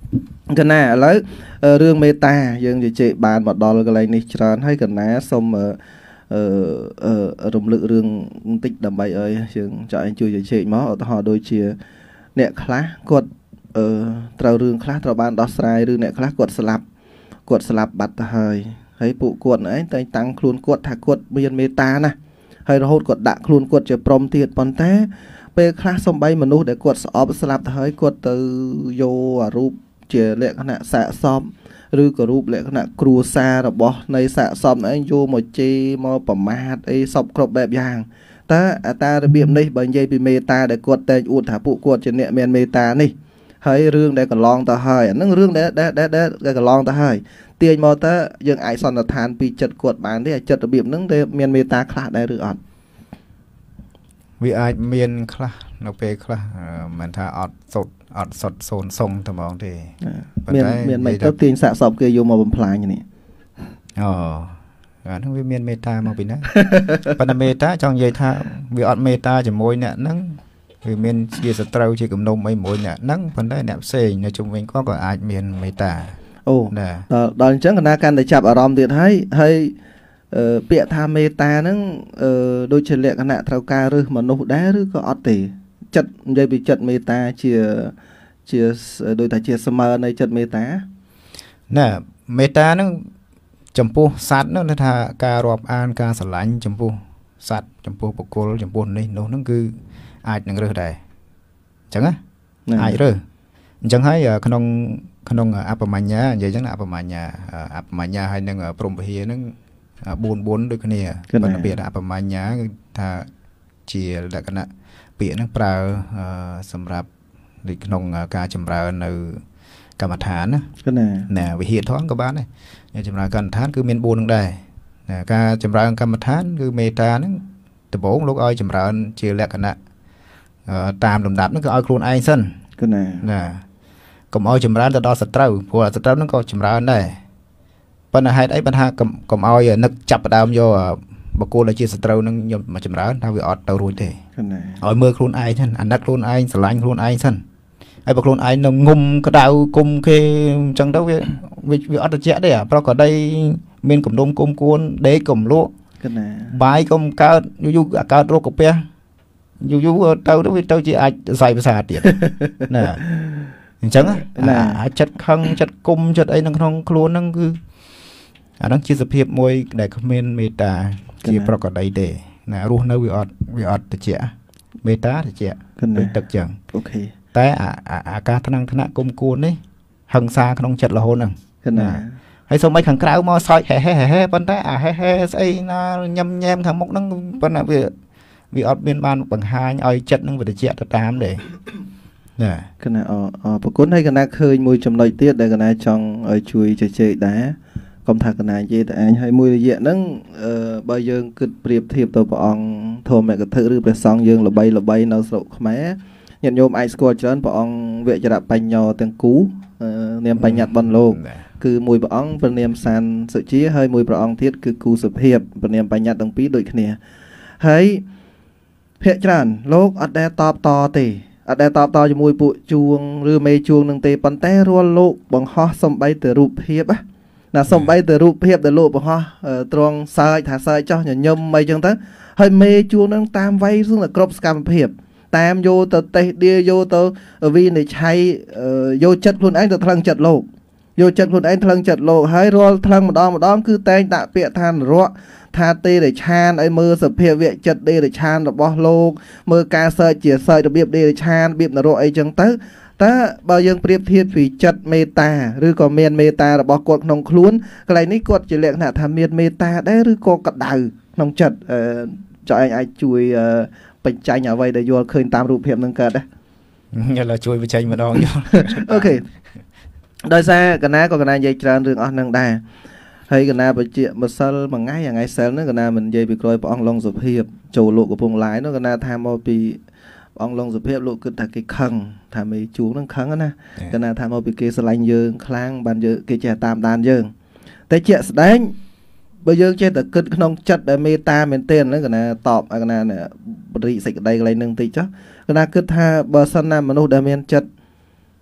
កណាឥឡូវរឿងមេតាយើងជជែកបានមកដល់កន្លែងនេះច្រើនហើយកណាសូមអឺរំលឹករឿងបន្តិចដើម្បីឲ្យយើងចង់ឲ្យជួយជជែកមកឧទាហរណ៍ដូចជាអ្នកខ្លះគាត់អឺត្រូវរឿងខ្លះត្រូវបានដោះស្រាយឬអ្នកខ្លះគាត់ស្លាប់គាត់ស្លាប់បាត់ទៅហើយហើយពួកគាត់ឯងតែតាំងខ្លួនគាត់ថាគាត់មានមេតាណាហើយរហូតគាត់ដាក់ខ្លួនគាត់ជាព្រំទៀតប៉ុន្តែពេលខ្លះសំបីមនុស្សដែលគាត់ស្អប់ស្លាប់ទៅហើយគាត់ទៅយកអារូបជាលក្ខណៈសាកសមឬក៏រូបលក្ខណៈគ្រួសាររបស់នៃសាកសមឯងយកមកជេរមកប្រមាថអីសពគ្រប់បែបយ៉ាងតើអាតារបៀបនេះបើនិយាយពីមេតាដែលគាត់តែងអួតថាពួកគាត់ជាអ្នកមានមេតានេះហើយរឿងដែលកន្លងទៅហើយអានឹងរឿងដែលដែលដែលកន្លងទៅហើយទាញមកតើយើងអាចសន្និដ្ឋានពីចិត្តគាត់បានទេចិត្តរបៀបហ្នឹងដែលមានមេតាខ្លះដែរឬអត់វាអាចមានខ្លះនៅពេលខ្លះមិនថាអត់សុទ្ធអត់សុទ្ធសូនសុងតែហ្មងទេមានមានមិនទៅទាញសាកសពគេយកមកបំផ្លាញនេះអូអាហ្នឹងវាមានមេតាមកពីណាប៉ុន្តែមេតាចង់និយាយថាវាអត់មេតាជាមួយអ្នកហ្នឹងវាមានជាសត្រូវជាគំនុំអីមួយអ្នកហ្នឹងប៉ុន្តែអ្នកផ្សេងនៅជុំវិញគាត់ក៏អាចមានមេតាអូដល់ដល់អញ្ចឹងកណាកាន់តែចាប់អារម្មណ៍ទៀតហើយហើយពាក្យថាមេតាហ្នឹងដូចជាលក្ខណៈត្រូវការរឹសមនុស្សដែរឬក៏អត់ទេចិត្តនិយាយពីចិត្តមេតាជាជាដូចថាជាស្មើនៃចិត្តមេតាណែមេតាហ្នឹងចំពោះសត្វហ្នឹងថាការរាប់អានការស្រឡាញ់ចំពោះសត្វចំពោះបុគ្គលចំពោះនេះនោះហ្នឹងគឺអាចនឹងរើសដែរអញ្ចឹងណាអាចរើសអញ្ចឹងហើយក្នុងក្នុងអបមញ្ញនិយាយអញ្ចឹងណាអបមញ្ញអបមញ្ញហើយនឹងព្រំពហិហ្នឹងបួនបួនដូចគ្នាប៉ុន្តែពាក្យអបមញ្ញគឺថាជាលក្ខណៈពាក្យហ្នឹងប្រើសម្រាប់នៅក្នុងការចម្រើននៅកម្មដ្ឋានណាណាវិហារធម៌ក៏បានដែរចម្រើនកម្មដ្ឋានគឺមានបួនហ្នឹងដែរណាការចម្រើនកម្មដ្ឋានគឺមេតាហ្នឹងដំបូងលោកឲ្យចម្រើនជាលក្ខណៈតាមលំដាប់ហ្នឹងគឺឲ្យខ្លួនឯងសិនណាណាកុំឲ្យចម្រើនទៅដល់សត្រូវព្រោះសត្រូវហ្នឹងក៏ចម្រើនដែរប៉ុន្តែហេតុអីបានថាកុំឲ្យនឹកចាប់ផ្ដើមយកបកគោលដែលជាសត្រូវនឹងខ្ញុំមកចម្រើនថាវាអត់ទៅរួចទេឲ្យមើលខ្លួនឯងហ្នឹងអាណិតខ្លួនឯងស្រឡាញ់ខ្លួនឯងសិនហើយបើខ្លួនឯងនៅងុំក្តៅគុំគេអញ្ចឹងទៅវាវាអត់ត្រជាក់ទេប្រកបដីមានគំនុំគុំគួនដេកកុំលក់បាយកុំកើតយូរយូរកើតរោគកាពះយូរយូរទៅទៅវាទៅជាអាចសៃភាសាទៀតណាអញ្ចឹងអាចចិត្តខឹងចិត្តគុំចិត្តអីនៅក្នុងខ្លួនហ្នឹងគឺអាហ្នឹងជាសភាពមួយដែលគ្មានមេត្តាជាប្រកបដីទេណារស់នៅវាអត់វាអត់ត្រជាក់មេត្តាត្រជាក់ដូចទឹកចឹងអូខេតែអាការថ្នាំងថ្នាក់គុំគួននេះហឹង្សាក្នុងចិត្តរហូតហ្នឹងណាហើយសូម្បីខាងក្រៅមកសើចហេហេហេប៉ុន្តែអាហេហេស្អីណាញ៉ាំញែមខាងមុខហ្នឹងប៉ុន្តែវាវាអត់មានបានបង្ហាញឲ្យចិត្តហ្នឹងវាត្រជាក់ទៅតាមទេណាកណាអអប្រគុណហើយកណាឃើញមួយចំណុចទៀតដែលកណាចង់ឲ្យជួយជជែកដែរកុំថាកណានិយាយតែឯងហើយមួយរយៈហ្នឹងបើយើងគិតប្រៀបធៀបទៅព្រះអង្គធម្មកថាឬព្រះសង្ឃយើងល្បីល្បីនៅស្រុកខ្មែរញាតិញោមអាចស្គាល់ច្រើនព្រះអង្គវជ្រៈបញ្ញោទាំងគូនាមបញ្ញត្តិបនលោកគឺមួយព្រះអង្គព្រះនាមសានសុជាហើយមួយព្រះអង្គទៀតគឺគូសុភាពព្រះនាមបញ្ញត្តិទាំងពីរដូចគ្នាហើយភាគច្រើនលោកអត់ដែលតបតទេអត់ដែលតបតជាមួយពួកជួងឬមេជួងនឹងទេប៉ុន្តែរាល់លោកបង្ហោះសំបីទៅរូបភាពណាសំបីទៅរូបភាពដែលលោកបង្ហោះត្រង់សើចថាសើចចោះញញឹមអីចឹងទៅហើយមេជួងនឹងតាមវ័យស្ងតែគ្រប់សកម្មភាពតាមយកទៅតេះដៀយកទៅវិនិច្ឆ័យយកចិត្តខ្លួនឯងទៅថ្លឹងចិត្តលោកយកចិត្តខ្លួនឯងថ្លឹងចិត្តលោកហើយរាល់ថ្លឹងម្ដងម្ដងគឺតែងដាក់ពាក្យថានរៈថាទេរឆានឲ្យមើលសភាវៈចិត្តទេរឆានរបស់លោកមើលការសើចជាសើចរបៀបទេរឆានរបៀបនរៈអីចឹងទៅតើបើយើងប្រៀបធៀបពីចិត្តមេត្តាឬក៏មានមេត្តារបស់គាត់ក្នុងខ្លួនកន្លែងនេះគាត់ជាលក្ខណៈថាមានមេត្តាដែរឬក៏ក្តៅក្នុងចិត្តចង់ឯងអាចជួយបញ្ចេញអ្វីដែលយល់ឃើញតាមរូបភាពនឹងកើតដែរឥឡូវជួយបញ្ចេញម្ដងយល់អូខេដោយសារកណាក៏កណានិយាយច្រើនរឿងអស់នឹងដែរហើយកណាបញ្ជាម្សិលមួយថ្ងៃថ្ងៃសិលហ្នឹងកណាមិននិយាយពីក្រោយព្រះអង្គឡុងសុភាពចូលលោកកំពង់ឡាយនោះកណាថាមកពីព្រះអង្គឡុងសុភាពលោកគិតថាគេខឹងថាមេជួងហ្នឹងខឹងណាកណាថាមកពីគេស្រឡាញ់យើងខ្លាំងបានយើងគេចេះតាមដានយើងតែជាក់ស្ដែងបើយើងចេះតែគិតក្នុងចិត្តដែលមេត្តាមែនទែនហ្នឹងកណាតបកណាបរិសេចក្តីកន្លែងហ្នឹងតិចចុះកណាគិតថាបើសិនណាមនុស្សដែលមានចិត្ត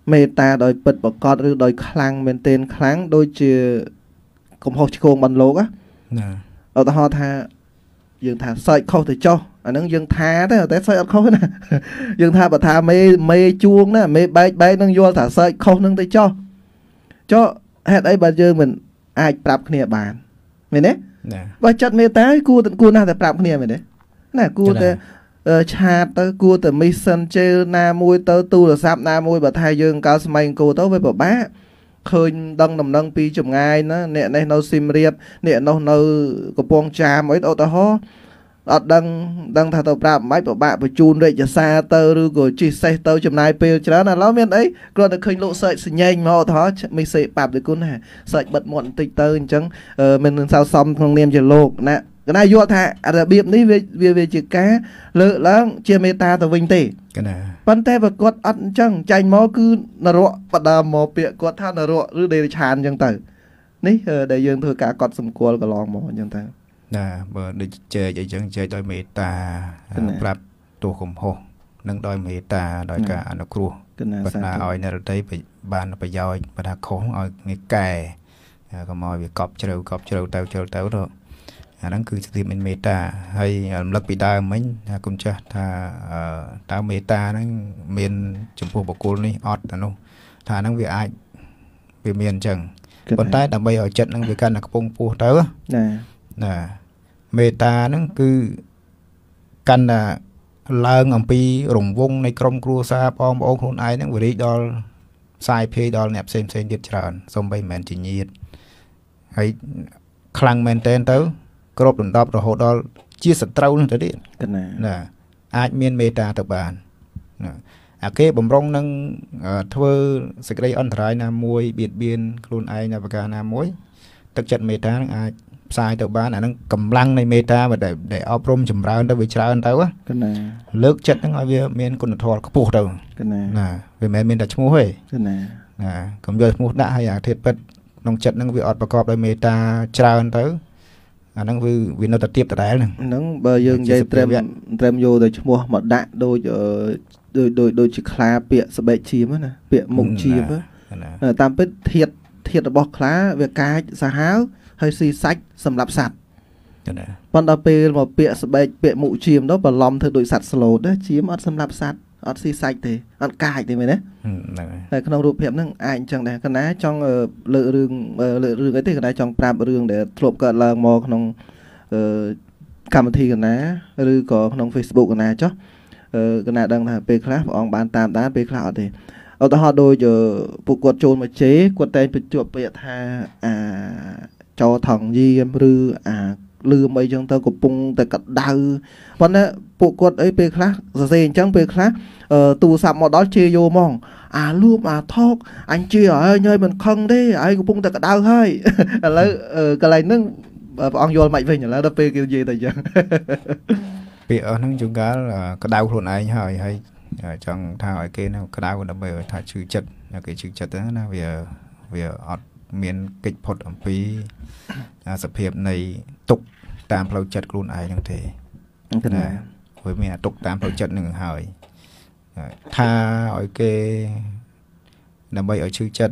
មេតាដោយពិតប្រកបឬដោយខ្លាំងមែនទែនខ្លាំងដូចជាកំហុសឆ្គងបានលោកណាឧទាហរណ៍ថាយើងថាសើចខុសទៅចុះអាហ្នឹងយើងថាទេតែសើចអត់ខុសណាយើងថាបើថាមេមេជួងណាមេបែកបែកនឹងយល់ថាសើចខុសនឹងទៅចុះចុះហេតុអីបើយើងមិនអាចប្រាប់គ្នាបានមែនទេបើចិត្តមេតាគួរគួរណាស់តែប្រាប់គ្នាមែនទេណាគួរតែឆាតទៅគួរតែ Messenger ណាមួយទៅទូរស័ព្ទណាមួយបើថាយើងកៅសម័យអង្គរទៅវាពិបាកឃើញដឹងដំណឹងពីចម្ងាយណាអ្នកនេះនៅស៊ីមរៀបអ្នកនោះនៅកំពង់ចាមអីឧទាហរណ៍អត់ដឹងដឹងថាទៅប្រាប់មិនពិបាកបញ្ជូនរាជសារទៅឬក៏ជិះសេះទៅចំណាយពេលច្រើនឥឡូវមានអីគ្រាន់តែឃើញលោកសើចសញ្ញេងមកឧទាហរណ៍មីសេប៉ាប់ទៅគុណណាសើចបិទមាត់បន្តិចទៅអញ្ចឹងមិននឹងសៅសំក្នុងនាមជាលោកណាកណាយល់ថារបៀបនេះវាវាជាការលើកឡើងជាមេត្តាទៅវិញទេកណាប៉ុន្តែបើគាត់អត់អញ្ចឹងចាញ់មកគឺនរកបដាមកពាក្យគាត់ថានរកឬដេរឆានអញ្ចឹងទៅនេះដែលយើងធ្វើការកត់សម្គាល់កន្លងមកអញ្ចឹងទៅណាបើដូចជែកអីចឹងជែកដោយមេត្តាប្រាប់ទោះកំហុសនឹងដោយមេត្តាដោយការអនុគ្រោះបណ្ដាឲ្យអ្នករតីបានប្រយោជន៍បើថាខុសឲ្យងាយកែកុំឲ្យវាកប់ជ្រៅកប់ជ្រៅទៅជ្រៅទៅទៅអាហ្នឹងគឺស្ទាបមានមេត្តាហើយរំលឹកពីដើមមិញថាគុំចាស់ថាតើមេត្តាហ្នឹងមានចំពោះបុគ្គលនេះអត់អានោះថាហ្នឹងវាអាចវាមានអញ្ចឹងប៉ុន្តែដើម្បីឲ្យចិត្តហ្នឹងវាកាន់តែខ្ពង់ខ្ពស់ទៅណាណាមេត្តាហ្នឹងគឺកាន់តែឡើងអំពីរង្វង់នៃក្រុមគ្រួសារបងប្អូនខ្លួនឯងហ្នឹងវារីកដល់ផ្សាយភាយដល់អ្នកផ្សេងផ្សេងទៀតច្រើនសូម្បីមិនមែនជាញាតិហើយខ្លាំងមែនតើទៅគ្របដណ្ដប់រហូតដល់ជាសត្រូវនឹងទៅទៀតណាអាចមានមេត្តាទៅបានណាអាគេបំរុងនឹងធ្វើសេចក្តីអន្តរាយណាមួយបៀតបៀនខ្លួនឯងនៅប្រការណាមួយទឹកចិត្តមេត្តានឹងអាចផ្សាយទៅបានអានឹងកម្លាំងនៃមេត្តាដែលអប់រំចម្រើនទៅវាច្រើនទៅណាលើកចិត្តនឹងឲ្យវាមានគុណធម៌ខ្ពស់ទៅណាវាមិនមែនមានតែឈ្មោះទេណាណាកុំយកឈ្មោះដាក់ឲ្យអាធិបពិតក្នុងចិត្តនឹងវាអត់ប្រកបដោយមេត្តាច្រើនទៅអាហ្នឹងវាវានៅតែទៀបដដែលហ្នឹងហ្នឹងបើយើងនិយាយត្រឹមត្រឹមយកទៅឈ្មោះមកដាក់ដូចដូចដូចដូចជាខ្លាពាក្យស្បែកឈាមណាពាក្យមុខឈាមតាមពិតធាតធាតរបស់ខ្លាវាកាចសាហាវហើយស៊ីសាច់សម្រាប់សត្វប៉ុន្តែពេលមកពាក្យស្បែកពាក្យមុខឈាមទៅបន្លំធ្វើដូចសត្វស្លូតណាឈាមអត់សម្រាប់សត្វអត់ស៊ីសាច់ទេអត់កាចទេមែនទេហ្នឹងហើយក្នុងរូបភាពហ្នឹងអាចអញ្ចឹងដែរកណាចង់លើករឿងលើករឿងអីទេកណាចង់ប្រាប់រឿងដែលធ្លាប់កើតឡើងមកក្នុងកម្មវិធីកណាឬក៏ក្នុង Facebook កណាចុះកណាដឹងថាពេលខ្លះព្រះអង្គបានតាមដានពេលខ្លះអត់ទេឧទាហរណ៍ដូចពួកគាត់ចូលមកជេរគាត់តែងបញ្ជាប់ពាក្យថាអាចោថងយាមឬអាលឿមអីចឹងទៅកំពុងតែកដៅប៉ុន្តែពួកគាត់អីពេលខ្លះសរសេរអញ្ចឹងពេលខ្លះទូរស័ព្ទមកដល់ជេរយកហ្មងអាលួមអាថោកអញជេរហើយញ៉ៃមិនខឹងទេហើយកំពុងតែកដៅហើយឥឡូវកន្លែងហ្នឹងព្រះអង្គយល់មិនវិញឥឡូវដល់ពេលគេនិយាយទៅអញ្ចឹងពាក្យអស់ហ្នឹងជួនកាលកដៅខ្លួនឯងហើយហើយចង់ថាឲ្យគេនៅក្តៅដើម្បីឲ្យថាឈឺចិត្តគេឈឺចិត្តហ្នឹងណាវាវាអត់មានកិច្ចផុតអំពីសភាពនៃទុកតាមផ្លូវចិត្តខ្លួនឯងហ្នឹងទេណាវាមានទុកតាមផ្លូវចិត្តហ្នឹងហើយថាឲ្យគេដើម្បីឲ្យឈឺចិត្ត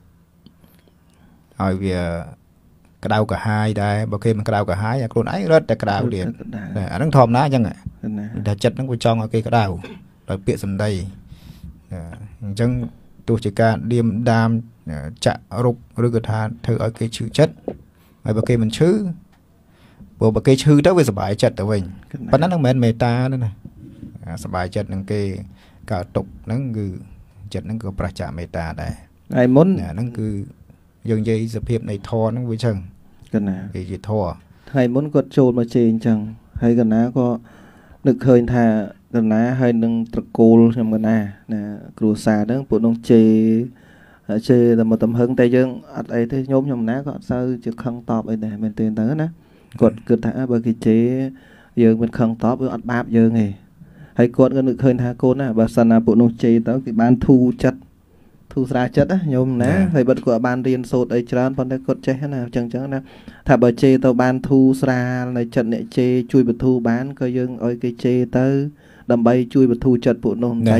ឲ្យវាក្តៅកាហាយដែរបើគេមិនក្តៅកាហាយខ្លួនឯងរត់តែក្តៅទៀតអាហ្នឹងធម្មតាអញ្ចឹងតែចិត្តហ្នឹងវាចង់ឲ្យគេក្តៅដោយពាក្យសម្ដីអញ្ចឹងទោះជាការឌៀមដាមចាក់រុកឬក៏ថាធ្វើឲ្យគេឈឺចិត្តហើយបើគេមិនឈឺព្រោះបើគេឈឺទៅវាសុបាយចិត្តទៅវិញប៉ុន្តែហ្នឹងមិនមែនមេត្តាទេណាសុបាយចិត្តនឹងគេកើតទុកហ្នឹងគឺចិត្តហ្នឹងក៏ប្រឆាមេត្តាដែរហើយមុនហ្នឹងគឺយើងនិយាយសភាពនៃធម៌ហ្នឹងវាអញ្ចឹងកណាគេជាធម៌ថ្ងៃមុនគាត់ចូលមកជេរអញ្ចឹងហើយកណាក៏នឹកឃើញថាកណាហើយនឹងត្រកូលខ្ញុំកណាណាគ្រួសារហ្នឹងពួកនោះជេរជេរតែមកទំហឹងតែយើងអត់អីទេញោមខ្ញុំណាក៏អត់សូវជាខឹងតបអីដែរមែនទេទៅណាគាត់គិតថាបើគេជេរយើងមិនខឹងតបវាអត់បាបយើងទេហើយគាត់ក៏នឹកឃើញថាកូនណាបើសិនណាពួកនោះជេរទៅគេបានធូរចិត្តធូរស្រាលចិត្តណាញោមណាហើយបើគាត់បានរៀនសូត្រអីច្រើនប៉ុន្តែគាត់ចេះណាអញ្ចឹងអញ្ចឹងណាថាបើជេរទៅបានធូរស្រាលនៅចិត្តអ្នកជេរជួយបន្ធូរបានក៏យើងឲ្យគេជេរទៅដើម្បីជួយបន្ធូរចិត្តពួកនោះបន្តិច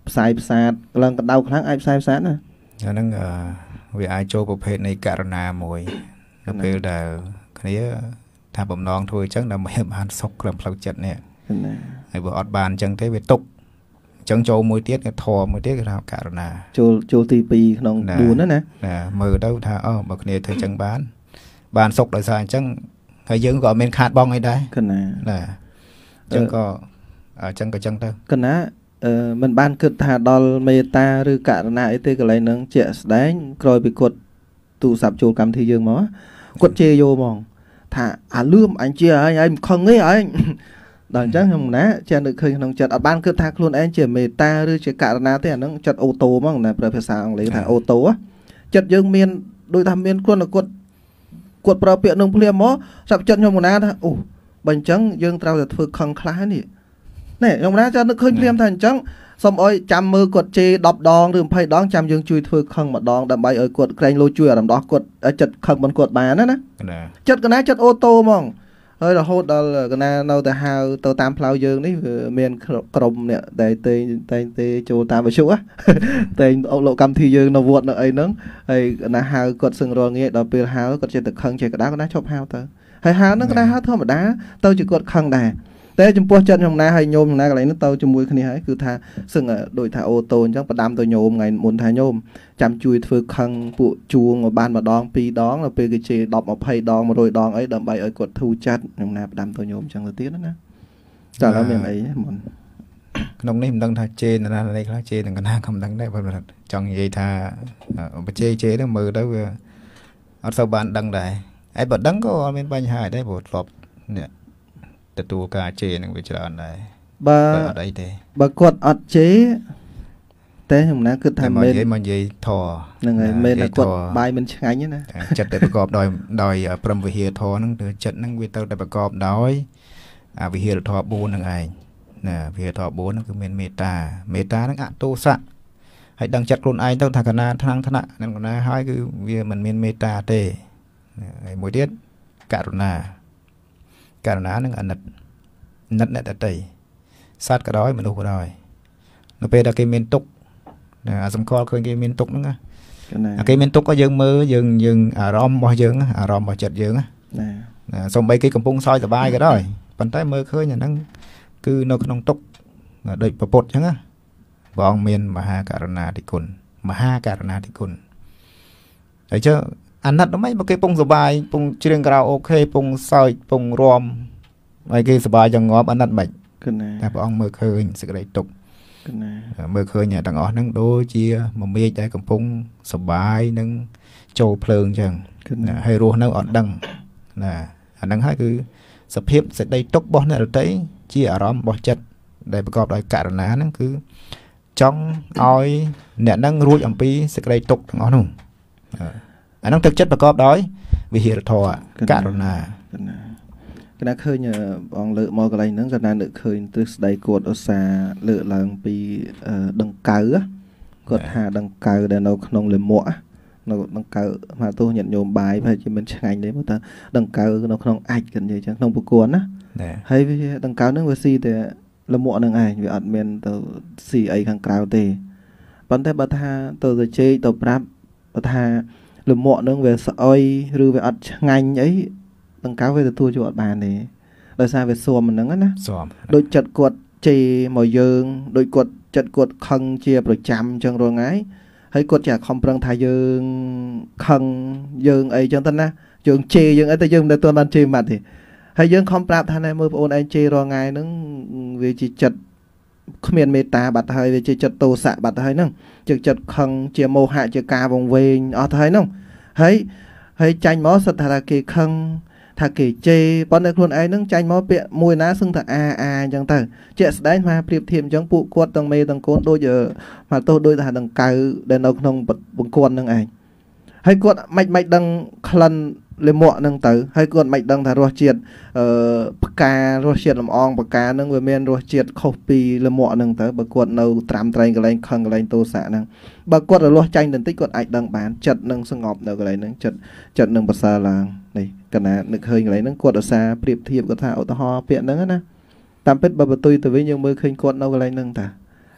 ផ្សាយផ្សាឡើងកដៅខ្លាំងអាចផ្សាយផ្សាណាអាហ្នឹងវាអាចចូលប្រភេទនៃករណីមួយនៅពេលដែលគ្នាថាបំណងធ្វើអញ្ចឹងដើម្បីបានសុខក្នុងផ្លូវចិត្តនេះហើយបើអត់បានអញ្ចឹងទេវាទុកអញ្ចឹងចូលមួយទៀតគេធម៌មួយទៀតគេថាករណីចូលចូលទីពីរក្នុងបួនណាណាមើលទៅថាអូបើគ្នាធ្វើអញ្ចឹងបានបានសុខដោយសារអញ្ចឹងហើយយើងក៏អត់មានខាតបងអីដែរកណាណាអញ្ចឹងក៏អញ្ចឹងក៏អញ្ចឹងទៅកណាអឺមិនបានគិតថាដល់មេត្តាឬករណីអីទេកន្លែងហ្នឹងជាក់ស្ដែងក្រោយពីគាត់ទូរស័ព្ទចូលកម្មវិធីយើងមកគាត់ជេរយកហ្មងថាអាលឿមអញជាហើយហើយមិនខឹងទេហើយដល់អញ្ចឹងខ្ញុំណាចេះនឹកឃើញក្នុងចិត្តអត់បានគិតថាខ្លួនឯងជាមេត្តាឬជាករណីទេអាហ្នឹងចិត្តអូតូហ្មងណាប្រើភាសាអង់គ្លេសថាអូតូចិត្តយើងមានដូចថាមានខ្លួនគាត់គាត់ប្រើពាក្យនឹងភ្លាមមកចាប់ចិត្តខ្ញុំណាថាអូបើអញ្ចឹងយើងត្រូវតែធ្វើខឹងខ្លះនេះណែខ្ញុំណាចាំនឹកឃើញភ្លាមថាអញ្ចឹងសូមអុយចាំមើលគាត់ជេរដប់ដងឬยี่สิบដងចាំយើងជួយធ្វើខឹងម្ដងដើម្បីឲ្យគាត់ក្រែងលោជួយអារម្មណ៍របស់គាត់ចិត្តខឹងមិនគាត់បានណាណាចិត្តកណាចិត្តអូតូហ្មងហើយរហូតដល់កណានៅតែហៅទៅតាមផ្លូវយើងនេះមានក្រុមអ្នកដែលតែងតែងទេចូលតាមវិទ្យុតែងអុកលោកកម្មវិធីយើងនៅវត្តនៅអីហ្នឹងហើយកណាហៅគាត់សឹងរាល់ងាយដល់ពេលហៅគាត់ចេះតែខឹងចេះក្តៅកណាឈប់ហៅទៅហើយហៅហ្នឹងកណាហៅធម្មតាទៅជាគាត់ខឹងដែរតែចំពោះចិត្តខ្ញុំណាហើយញោមខ្ញុំណាកន្លែងហ្នឹងទៅជាមួយគ្នាហើយគឺថាសឹងដូចថាអូតូអញ្ចឹងផ្ដាំទៅញោមថ្ងៃមុនថាញោមចាំជួយធ្វើខឹងពួកជួងឲ្យបានម្ដងពីរដងដល់ពេលគេជេរដប់ยี่สิบដងmột trămដងអីដើម្បីឲ្យគាត់ធូរចិត្តខ្ញុំណាផ្ដាំទៅញោមអញ្ចឹងទៅទៀតណាចាឥឡូវមានអីមុនក្នុងនេះមិនដឹងថាជេរណានេះខ្លះជេរនឹងកណាkhôngដឹងដែរបើចង់និយាយថាបើជេរជេរទៅមើលទៅវាអត់សូវបានដឹងដែរហើយបើដឹងក៏អត់មានបញ្ហាដែរព្រោះធ្លាប់នេះទទួលការជេរនឹងវាច្រើនដែរបើអត់អីទេបើគាត់អត់ជេរតែខ្ញុំណាគិតថាមែនមកនិយាយធរហ្នឹងហើយមែនតែគាត់បាយមិនឆ្ងាញ់ទេណាចិត្តតែប្រកបដោយដោយព្រមវិហារធរហ្នឹងគឺចិត្តហ្នឹងវាទៅតែប្រកបដោយអាវិហារធរbốnហ្នឹងឯងណាវិហារធរbốnហ្នឹងគឺមានមេត្តាមេត្តាហ្នឹងអទោសៈហើយដឹងចិត្តខ្លួនឯងទៅថាកណាថ្នាំងថ្នាក់ហ្នឹងកណាហើយគឺវាមិនមានមេត្តាទេហើយមួយទៀតករុណាករណីនឹងអាណិតណិតអ្នកដតីសត្វក៏ដោយមនុស្សក៏ដោយនៅពេលដែលគេមានទុក្ខអាសម្គាល់ឃើញគេមានទុក្ខហ្នឹងណាគេមានទុក្ខក៏យើងមើលយើងយើងអារម្មណ៍របស់យើងអារម្មណ៍របស់ចិត្តយើងណាសូម្បីគេកំពុងសោយសប្បាយក៏ដោយប៉ុន្តែមើលឃើញអាហ្នឹងគឺនៅក្នុងទុក្ខដូចប្រពុតអញ្ចឹងណាព្រះអង្គមានមហាករុណាធិគុណមហាករុណាធិគុណហើយចុះអាណិតហ្នឹងបើគេពងសបាយពងច្រៀងក្រៅអូខេពងសើចពងរំហើយគេសបាយចង់ងាប់អាណិតមិនគឺណាតែព្រះអង្គមើលឃើញសេចក្តីទុក្ខគឺណាមើលឃើញទាំងអស់ហ្នឹងដូចជាមមាចដែលកំពុងសបាយនឹងចូលភ្លើងអញ្ចឹងហើយរស់នៅអត់ដឹងណាអាហ្នឹងហើយគឺសភាពសេចក្តីទុក្ខរបស់អ្នករតីជាអារម្មណ៍របស់ចិត្តដែលប្រកបដោយករណាហ្នឹងគឺចង់ឲ្យអ្នកហ្នឹងរួចអំពីសេចក្តីទុក្ខទាំងអស់នោះអាហ្នឹងទឹកចិត្តប្រកបដោយវិហារធម៌ករុណាគណៈឃើញបងលើកមកកន្លែងហ្នឹងគណៈនឹកឃើញទ្រឹស្ដីគាត់ឧស្សាហ៍លើកឡើងពីដង្កៅគាត់ថាដង្កៅដែលនៅក្នុងលិមួកនៅដង្កៅមកទោះញាតិញោមបាយប្រហែលជាមិនឆ្ងាញ់ទេព្រោះថាដង្កៅនៅក្នុងអាចគាត់និយាយចឹងក្នុងប្រគួនណាហើយវាដង្កៅហ្នឹងវាស៊ីតែលិមួកហ្នឹងឯងវាអត់មានទៅស៊ីអីខាងក្រៅទេប៉ុន្តែបើថាទៅទៅជែកទៅប្រាប់បើថាលិមួកហ្នឹងវាស្អុយឬវាអត់ឆ្ងាញ់អីដង្កៅវាទទួលយកអត់បានទេដោយសារវាស៊ាំហ្នឹងណាស៊ាំដូចចិត្តគាត់ជេរមកយើងដូចគាត់ចិត្តគាត់ខឹងជាប្រចាំអញ្ចឹងរាល់ថ្ងៃហើយគាត់ចាខំប្រឹងថាយើងខឹងយើងអីចឹងទៅណាយើងជេរយើងអីតែយើងមិនទាន់បានជេរម៉ាត់ទេហើយយើងខំប្រាប់ថាណែមើលបងអូនឯងជេររាល់ថ្ងៃហ្នឹងវាជាចិត្តគ្មានមេត្តាបាត់ហើយវាជាចិត្តទោសៈបាត់ហើយហ្នឹងជាចិត្តខឹងជាមោហៈជាការវង្វេងអស់ទៅហើយហ្នឹងហើយហើយចាញ់មកសិតថាគេខឹងថាគេជេរប៉ុន្តែខ្លួនឯងហ្នឹងចាញ់មកពាក្យមួយណាសឹងថាអាអាអញ្ចឹងទៅជាក់ស្ដែងមកប្រៀបធៀបអញ្ចឹងពួកគាត់ទាំងមេទាំងកូនដូចមកទោសដូចថាដង្កៅដែលនៅក្នុងបង្គន់ហ្នឹងឯងហើយគាត់មិនមិនដឹងក្លិនលិមួកហ្នឹងទៅហើយគាត់មិនដឹងថារសជាតិអឺផ្ការរសជាតិលំអងផ្កាហ្នឹងវាមានរសជាតិខុសពីលិមួកហ្នឹងទៅបើគាត់នៅត្រាំត្រែងកន្លែងខឹងកន្លែងទោសៈហ្នឹងបើគាត់រលាស់ចាញ់បន្តិចគាត់អាចដឹងបានចិត្តនឹងស្ងប់នៅកន្លែងហ្នឹងចិត្តចិត្តនឹងប្រសើរឡើងនេះកណានឹកឃើញកន្លែងហ្នឹងគាត់ឧស្សាហ៍ប្រៀបធៀបគាត់ថាឧទាហរណ៍ពាក្យហ្នឹងណាតាមពិតបើបន្ទុយទៅវិញយើងមើលឃើញគាត់នៅកន្លែងហ្នឹងតា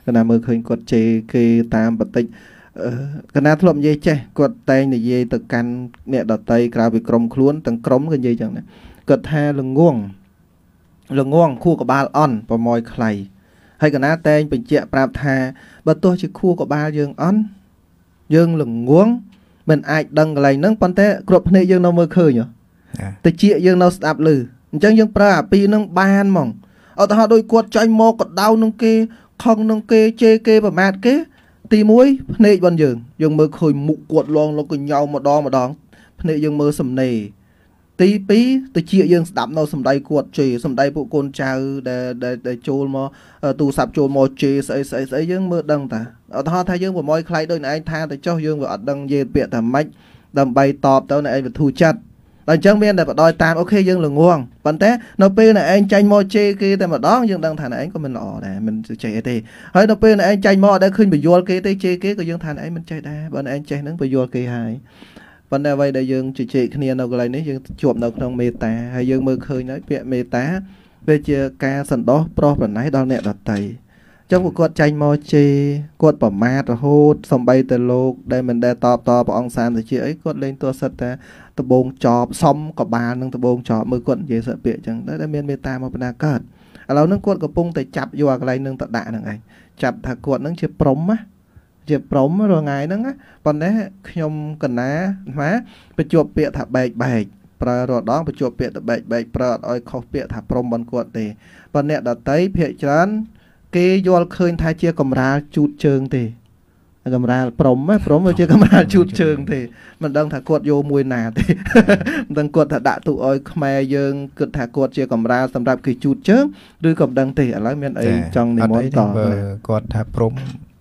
cái nào mơ khơi quật chê kê tam bật tịch cái nào thộm dây chê quật tay này dây từ căn nẹ đọt tay cả bị crom khuôn tầng crom cái dây chẳng này quật hai là nguồn là nguồn khu của ba on và môi khay hay cái nào tên bình chẹ prap tha bật tôi chỉ khu của ba dương on dương là nguồn mình ai đăng cái này nâng quan tế cột này dương nó mơ khơi nhở từ chia dương nó đạp lử chẳng dương pra pi nâng ban mỏng ở ta đôi quật cho anh mò cột đau nâng kê không nâng kê chê kê và mát kê tì muối này bọn dương dương mơ khơi mụ quật luôn nó cùng nhau một đo một đón này dương mơ sầm này tí pí từ chia dương đạp nó sầm đầy quật chì sầm đầy bộ côn trào để để để trôn mò tù sạp trôn mò chì sấy sấy sấy dương mơ đăng ta ở ta thay dương của môi khay đôi này anh tha để cho dương vào đăng về bịa thầm mách đầm bay tọp tao này anh thu chặt lần chẳng biết là đòi tam ok dương là nguồn vấn thế nó p này anh tranh mo chê kiaแต่mà đó dương đăng thằng anh có mình lọ này mình chạy thế hơi nó p này anh tranh mo đã khơi bị vô kia tê chê kia của dương thằng anh mình chạy đa bên anh chạy nó bị vô kia hai vấn đề vậy đại dương chỉ chị kia nào cái này nếu dương chuột nào trong mê tá hay dương mơ khơi nói chuyện mê tá về chia ca sần đó pro phần nãy đó nè đặt tay trong một con tranh mo chê con bỏ mát rồi hốt xong bay từ lô đây mình đã tọp tọp ông san thì chị ấy con lên tua sật ta tụi bông chọp xong có ba nâng tụi bông chọp mới quận về sợ bịa chẳng đấy là miền meta mà bên cợt à lâu nâng quận có bông tại chập vô cái này nâng tọt đạn này chập thà quận nâng chia prống á chia prống rồi ngày nâng á còn đấy nhom cần ná má bị chuột bịa thà bẹt bẹt rồi đó bị chuột bịa thà bẹt bẹt rồi ơi không bịa thà prống bên quận thì còn nè đã tới bịa chán cái vô khơi thay chia cầm ra chút trường thì cầm ra prống á prống rồi chia cầm ra chút trường thì mình đang thả quật vô mùi nà thì đang quật thả đã tụ ơi mẹ dương cực thả quật chia cầm ra tầm đạp cái chút chứ đưa cầm đăng thì ở lại miền ấy trong này món tỏ quật thả prống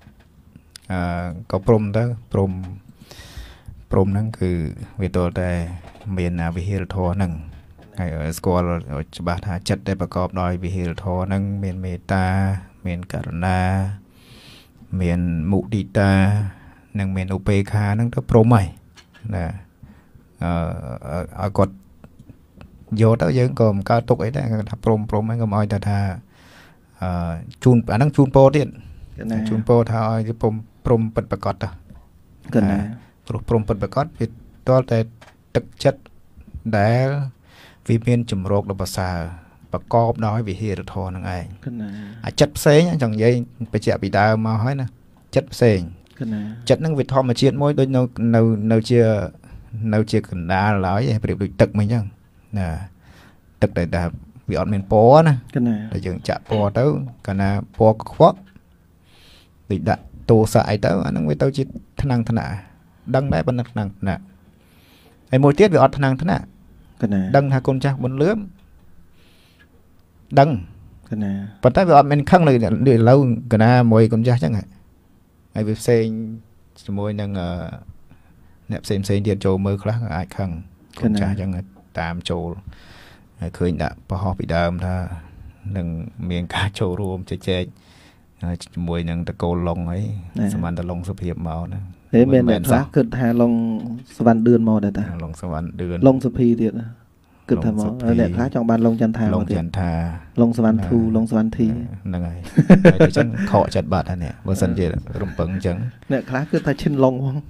à có prống đó prống prống năng cứ vềตัวแต่เมียนวิหิรทอนั่งไอ้สกอลจะบาดหาจัดได้ประกอบโดยวิหิรทอนั่งเมียนเมตตาเมียนกรุณาเมียนมุดิตานั่งเมียนอุเบกขานั่งตัวโปรใหม่นะเอ่อเอากดโยต้ายังก็มันก็ตกไอ้ได้ก็ทับโปรมโปรมมันก็มอยแต่ถ้าเอ่อจูนอันนั้นจูนโปรเดียนจูนโปรถ้าไอ้ที่โปรมโปรมเปิดประกอบอ่ะกันนะโปรมเปิดประกอบผิดตัวแต่ตึกจัดได้วิเมียนจุ่มโรคระบาดซาประกอบน้อยวิหิรทอนั่งไงอาจัดเสียจังยัยไปเจ็บปีดาวมาให้นะจัดเสียจัดนั่งวิทอมาเชียดมวยโดยเราเราเราเชื่อเราเชื่อกันได้หลายเปรียบดูตึกมั้ยยังนะตึกแต่แต่วิออนเป็นโป้นะแต่ยังจะโป้เต้ากันนะโป้ก็ควักติดดะตัวสายเต้าอันนั้นวิเต้าจิตทนังทนาดังได้บรรณนังนะไอ้มวยเตี้ยวิออนทนังทนาดังหาคนจ้าบนเลื่อมดังปัจจัยแบบมันข้างเลยเดี๋ยวเรากันนะมวยคนจ้าจังไงไอ้เว็บเซนมวยนั่งเน็บเซนเซนเดียดโจมือคลาสไอ้ข้างคนจ้าจังไงตามโจเคยด่าพอหอบไปเดิมท่านั่งเมียงกาโจรวมเจ๊มวยนั่งตะโกนลงไอ้สมันตะลงสเปียบเมานะเฮ้ยเมียนแบบซักเกิดหาลงสวรรค์เดือนมอได้แต่ลงสวรรค์เดือนลงสปีเดียดเกิดทำมอเนี่ยพระจองบานลงจันทาลงจันทาลงสวรรค์ทูลงสวรรค์ทีนั่งไงไอ้จังขอจัดบาทท่านเนี่ยบริษัทเจริญรุ่มเปิงจังเนี่ยคลาคือถ้าชินลงห้อง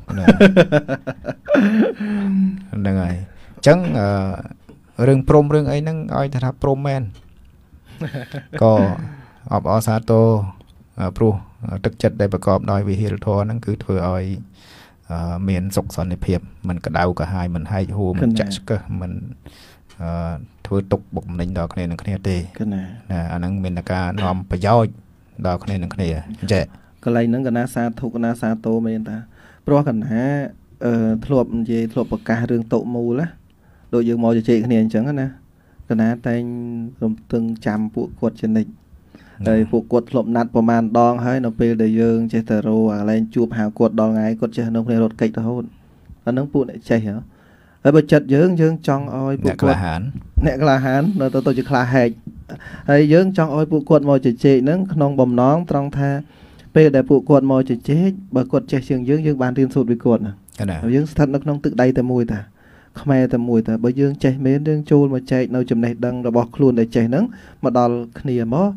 นั่งไงจังเรื่องพรมเรื่องไอ้นั่งอ้อยถ้าพรมแมนก็ออกอสาโตปรูตึกจัดได้ประกอบโดยวิหิรทอนั่นคือเพื่ออ้อยเมียนสกสอนในเพียบมันกระเดากับหายมันให้หูมันจัดก็มันถือตกบกมันดอกเนี่ยหนึ่งคะแนนตีนะอันนั้นเป็นการนอมประโยชน์ดอกเนี่ยหนึ่งคะแนนเจ๊ก็เลยนั่งกันนาซาทุกนาซาโตเมียนตาเพราะกันนะทลบเย่ทลบปากกาเรื่องโตมูละโดยยังมองจะเจ๊คะแนนจังนะกันนะแต่รวมตึงจำปุกวดเจนิกเลยปุกวดทลบนัดประมาณดองให้เราไปเดยยังเจตโรอะไรจูบหากวดดองไงกดเจนงในรถไก่ตะโหนอันนั้นปุเนี่ยใจเหรอไอ้บริจัดเยอะเยอะจังอ้อยปุกวดเนี่ยกลาหารเราตัวตัวจะคลาแหกไอ้เยอะจังอ้อยปุกวดมอจะเจ๊นั่งขนมบ่มน้องตรองท่าไปได้ปุกวดมอจะเจ๊บกวดเจ๊เชียงเยอะเยอะบานเรียนสูตรไปกวดนะเยอะสัตว์นักน้องตึกใดแต่มวยแต่ขมายแต่มวยแต่บางยังใจเม้นเรื่องโจรมาใจเราจำในดังเราบอกครูนในใจนั้นมาดอลเนียมอ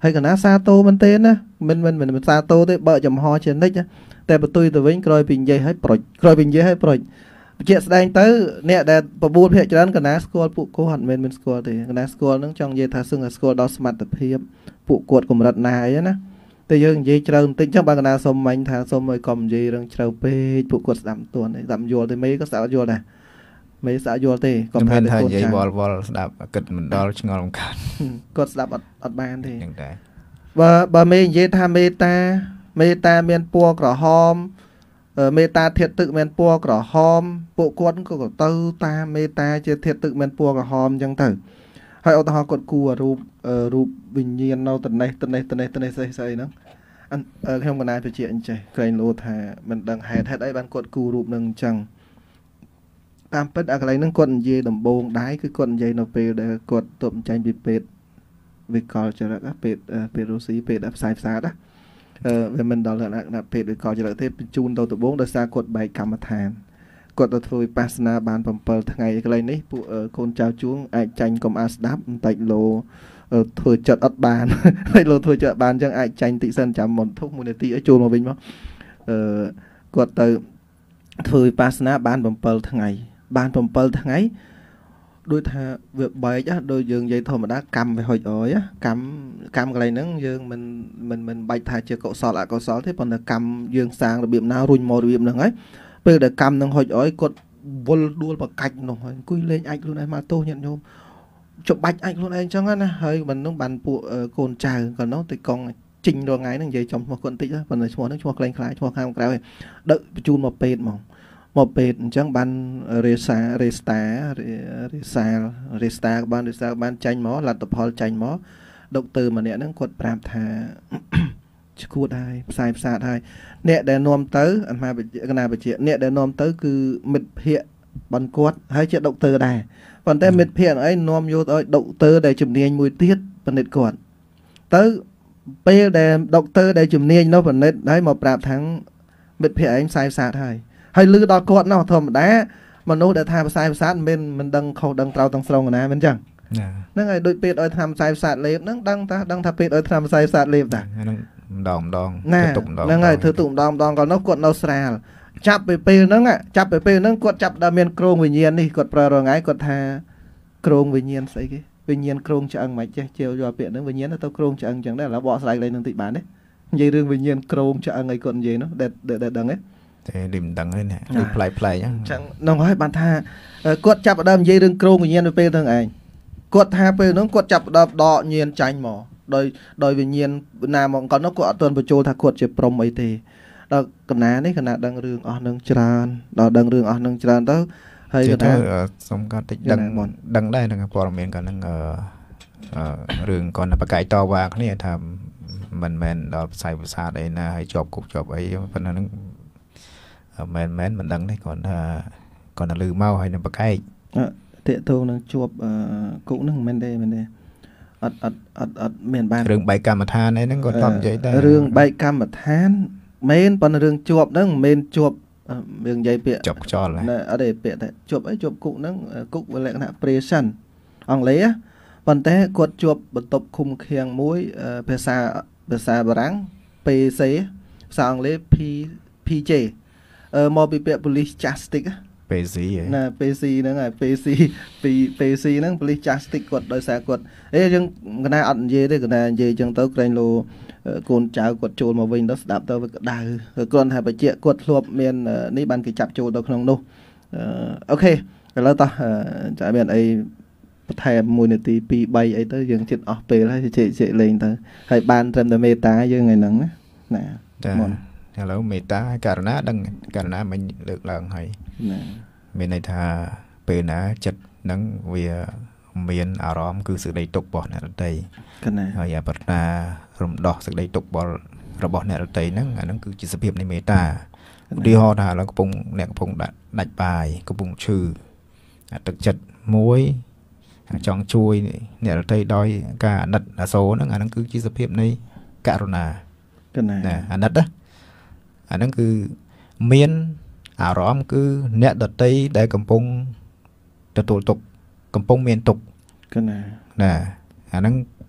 hay cả ná xa tô mình tên á mình mình mình mình xa tô tới bợ chầm ho trên nick áแต่ประตูตัววิ่งคอยปิงเย่ให้ปล่อยคอยปิงเย่ให้ปล่อยเจ็ดแสดงเตอร์เนี่ยแต่ประบูนเพจนั้นกับนักสกอร์ปุกโคหันเมนเป็นสกอร์ตีกับนักสกอร์นั่งจ้องเย่ทาซึ่งสกอร์ดอสมัตเพียบปุกกวดกลุ่มรัดนายนะแต่ยังเย่เจริญติ้งจังบางนาสมมันทางสมไอ้กอมเย่เรื่องเจริญไปปุกกวดสามตัวนี่สามยัวตีไม่ก็สาวยัวนะไม่สาวยัวตีกอมพันธุ์เย่บอลบอลดับกึศมันดอลชงอลกันกดดับอัดบานตีบ่บ่ไม่เย่ทำเมตาเมตาเมียนปัวกระหอมเมตาเทียตึกเมียนปัวกระหอมปุกวนก็เตอตาเมตาเจเทียตึกเมียนปัวกระหอมจังเตอให้เอาตากดกูรูปรูปวิญญาณเราตันในตันในตันในตันในใส่ใส่เนาะอันเออเข้ามาในไปเจียนใจเกรงโลธามันดังแห่แท้ได้บันกดกูรูปหนึ่งจังตามเป็นอะไรนั่งกดเย่ดมโบงได้คือกดเย่นเอาไปเดี๋ยวกดตุ่มใจบิเป็ดวิกอลจะรักเป็ดเป็ดรูสีเป็ดอับสายสาดะเออเวมันดอลนะนะเพจวิกอลจะรักเทปจูนตัวตัวโบงโดยสากดใบกรรมฐานกดตัวทวีปัสนาบานปมเปิลทั้งไงอะไรนี่ผู้เออคนเจ้าจุ้งไอจันกรมอาสดับไตโลเออถวยจัดอัดบานไตโลถวยจัดบานจังไอจันติสันจำหมดทุกมูลนิธิไอจูนมาวิ่งมั้งเออกดตัวทวีปัสนาบานปมเปิลทั้งไงบานปมเปิลทั้งไงโดยท่าเว็บใบจ้ะโดยยังยัยธรรมดากรรมไปหอยอ๋อยกรรมกรรมอะไรนั่งยังมันมันมันใบถ่ายเจอเกาะสอดอะเกาะสอดที่ปนกรรมยังสร้างระเบียบนารุ่นโมระเบียบหนึ่งไอ้เปิดแต่กรรมนั่งหอยอ๋อยกดบอลดูปากกัดหน่อยกุยเล่นไอ้คนไหนมาโตnhậnโยมจบใบไอ้คนไหนจังงั้นนะเฮ้ยมันต้องบันปูโกนจ่าก่อนน้องติดกองจริงโดนไงนั่งยัยจอมหัวคนติดนะปนชัวนั่งชัวคลายคลายชัวข้ามกลายเด็กจูนมาเป็ดมองmột bệt chẳng ban resa resta resa resta ban resta ban tranh mó là tập hall tranh mó động từ mà nè nó quật pram thà cua đai sai sai đai nè để nom tới anh mai bị cái nào bị chuyện nè để nom tới cứ mệt hiện bắn quật hay chuyện động từ đài còn tên mệt hiện ấy nom vô tới động từ để chụp niên mùi tiết phần nệt quật tới bây để động từ để chụp niên nó phần nệt đấy một pram thắng mệt hiện anh sai sai đai hay lư đo cột nó thầm đá mà nó đã tham sai sát bên mình đăng khâu đăng trao tăng sông này bên chẳng nó ngày đôi pet ở tham sai sát liệp nó đăng ta đăng tham pet ở tham sai sát liệp ta đòn đòn nè nó ngày thứ tụng đòn đòn còn nó cột nó sra chắp về pet nó ngạ chắp về pet nó cột chắp đam miên krong vinh nhiên đi cột pro rồi ngay cột tha krong vinh nhiên xây cái vinh nhiên krong cho ăn mày che chiều do pet nó vinh nhiên nó tao krong cho ăn chẳng đấy là bỏ lại lênនឹងតិbán đấy dây rương vinh nhiên krong cho ăn ngày cột gì nó để để để đằng ấy thì điểm đằng đấy nèดูplay play nhá chẳngน้องให้บันทากดจับดำยีเรื่องโครงวิญญาณไปทางไงกดทาไปน้องกดจับดำดอเงียนใจหมอโดยโดยวิญญาณนามองก่อนน้องกดตัวประโจทากดจะปรมไอทีเราขณะนี้ขณะดังเรื่องอ๋อนังจรานเราดังเรื่องอ๋อนังจรานแล้วให้ขณะสมการติดดังดังได้นะครับพอเราเมนกันนั่งเรื่องก่อนประกายต่อว่าเขาเนี่ยทำมันแมนเราใส่ภาษาได้นะให้จบกุบจบไอ้เพราะนั้นแมนแมนมันดังได้ก่อนก่อนลืมเมาให้นำปากไก่เตะโตนึงจวบกุ้งนึงแมนได้แมนได้อัดอัดอัดอัดเมียนบ้านเรื่องใบกรรมฐานไอ้นั่นก็ทำใจได้เรื่องใบกรรมฐานเมนปนเรื่องจวบนั่งเมนจวบเรื่องใหญ่เปียจบจอเลยนะอะไรเปียแต่จวบไอ้จวบกุ้งนั่งกุ้งเป็นแหล่งนะเปรชั่นอังเล่ปันแต่กดจวบบตบคุมเคียงมุ้ยภาษาภาษาบรังเปเซภาษาอังเล่พีพีเจเออมอบิเปีย police justice เปซีนะเปซีนั่นไงเปซีปีเปซีนั่น police justice กดโดยสากดเอ้ยยังกันนายอัดเย่ได้กันนายเย่จังเต้าเกรงโลโกนเจ้ากดโจมมาวิ่งแล้วดับเต้าไปกระดาษกดหายไปเจี๊ยกดรวบเมียนนี่บันกิจับโจตัวขนมนู้โอเคแล้วต่อจะเมียนไอ้แทนมูลนิธิปีใบไอ้เต้ายังจิตออกไปแล้วเฉยเฉยเลยเต้าให้บานเต็มแต่เมตายังไงนั่งนะแล้วเมตตาการณะดังการณะมันเลือกหลังให้เมนในท่าเป็นนะจัดนังเวียเมียนอารมณ์คือสิ่งใดตกบ่อเนี่ยใดอย่าปัตนารมดอกสิ่งใดตกบ่อระบ่อเนี่ยใดนั่งอันนั้นคือจิตสเปียบในเมตตาดีฮอดาแล้วก็ปุ่งเนี่ยก็ปุ่งดัดปลายก็ปุ่งชื่อตึกจัดมวยจองช่วยเนี่ยใดดอยกาดัดโซนั่งอันนั้นคือจิตสเปียบในการุณานะอันนั้นนะอันนั้นคือเมียนอารมณ์คือเนี่ยดัดตีได้กำปงจะตัวตกกำปงเมียนตกก็นะนะอันนั้น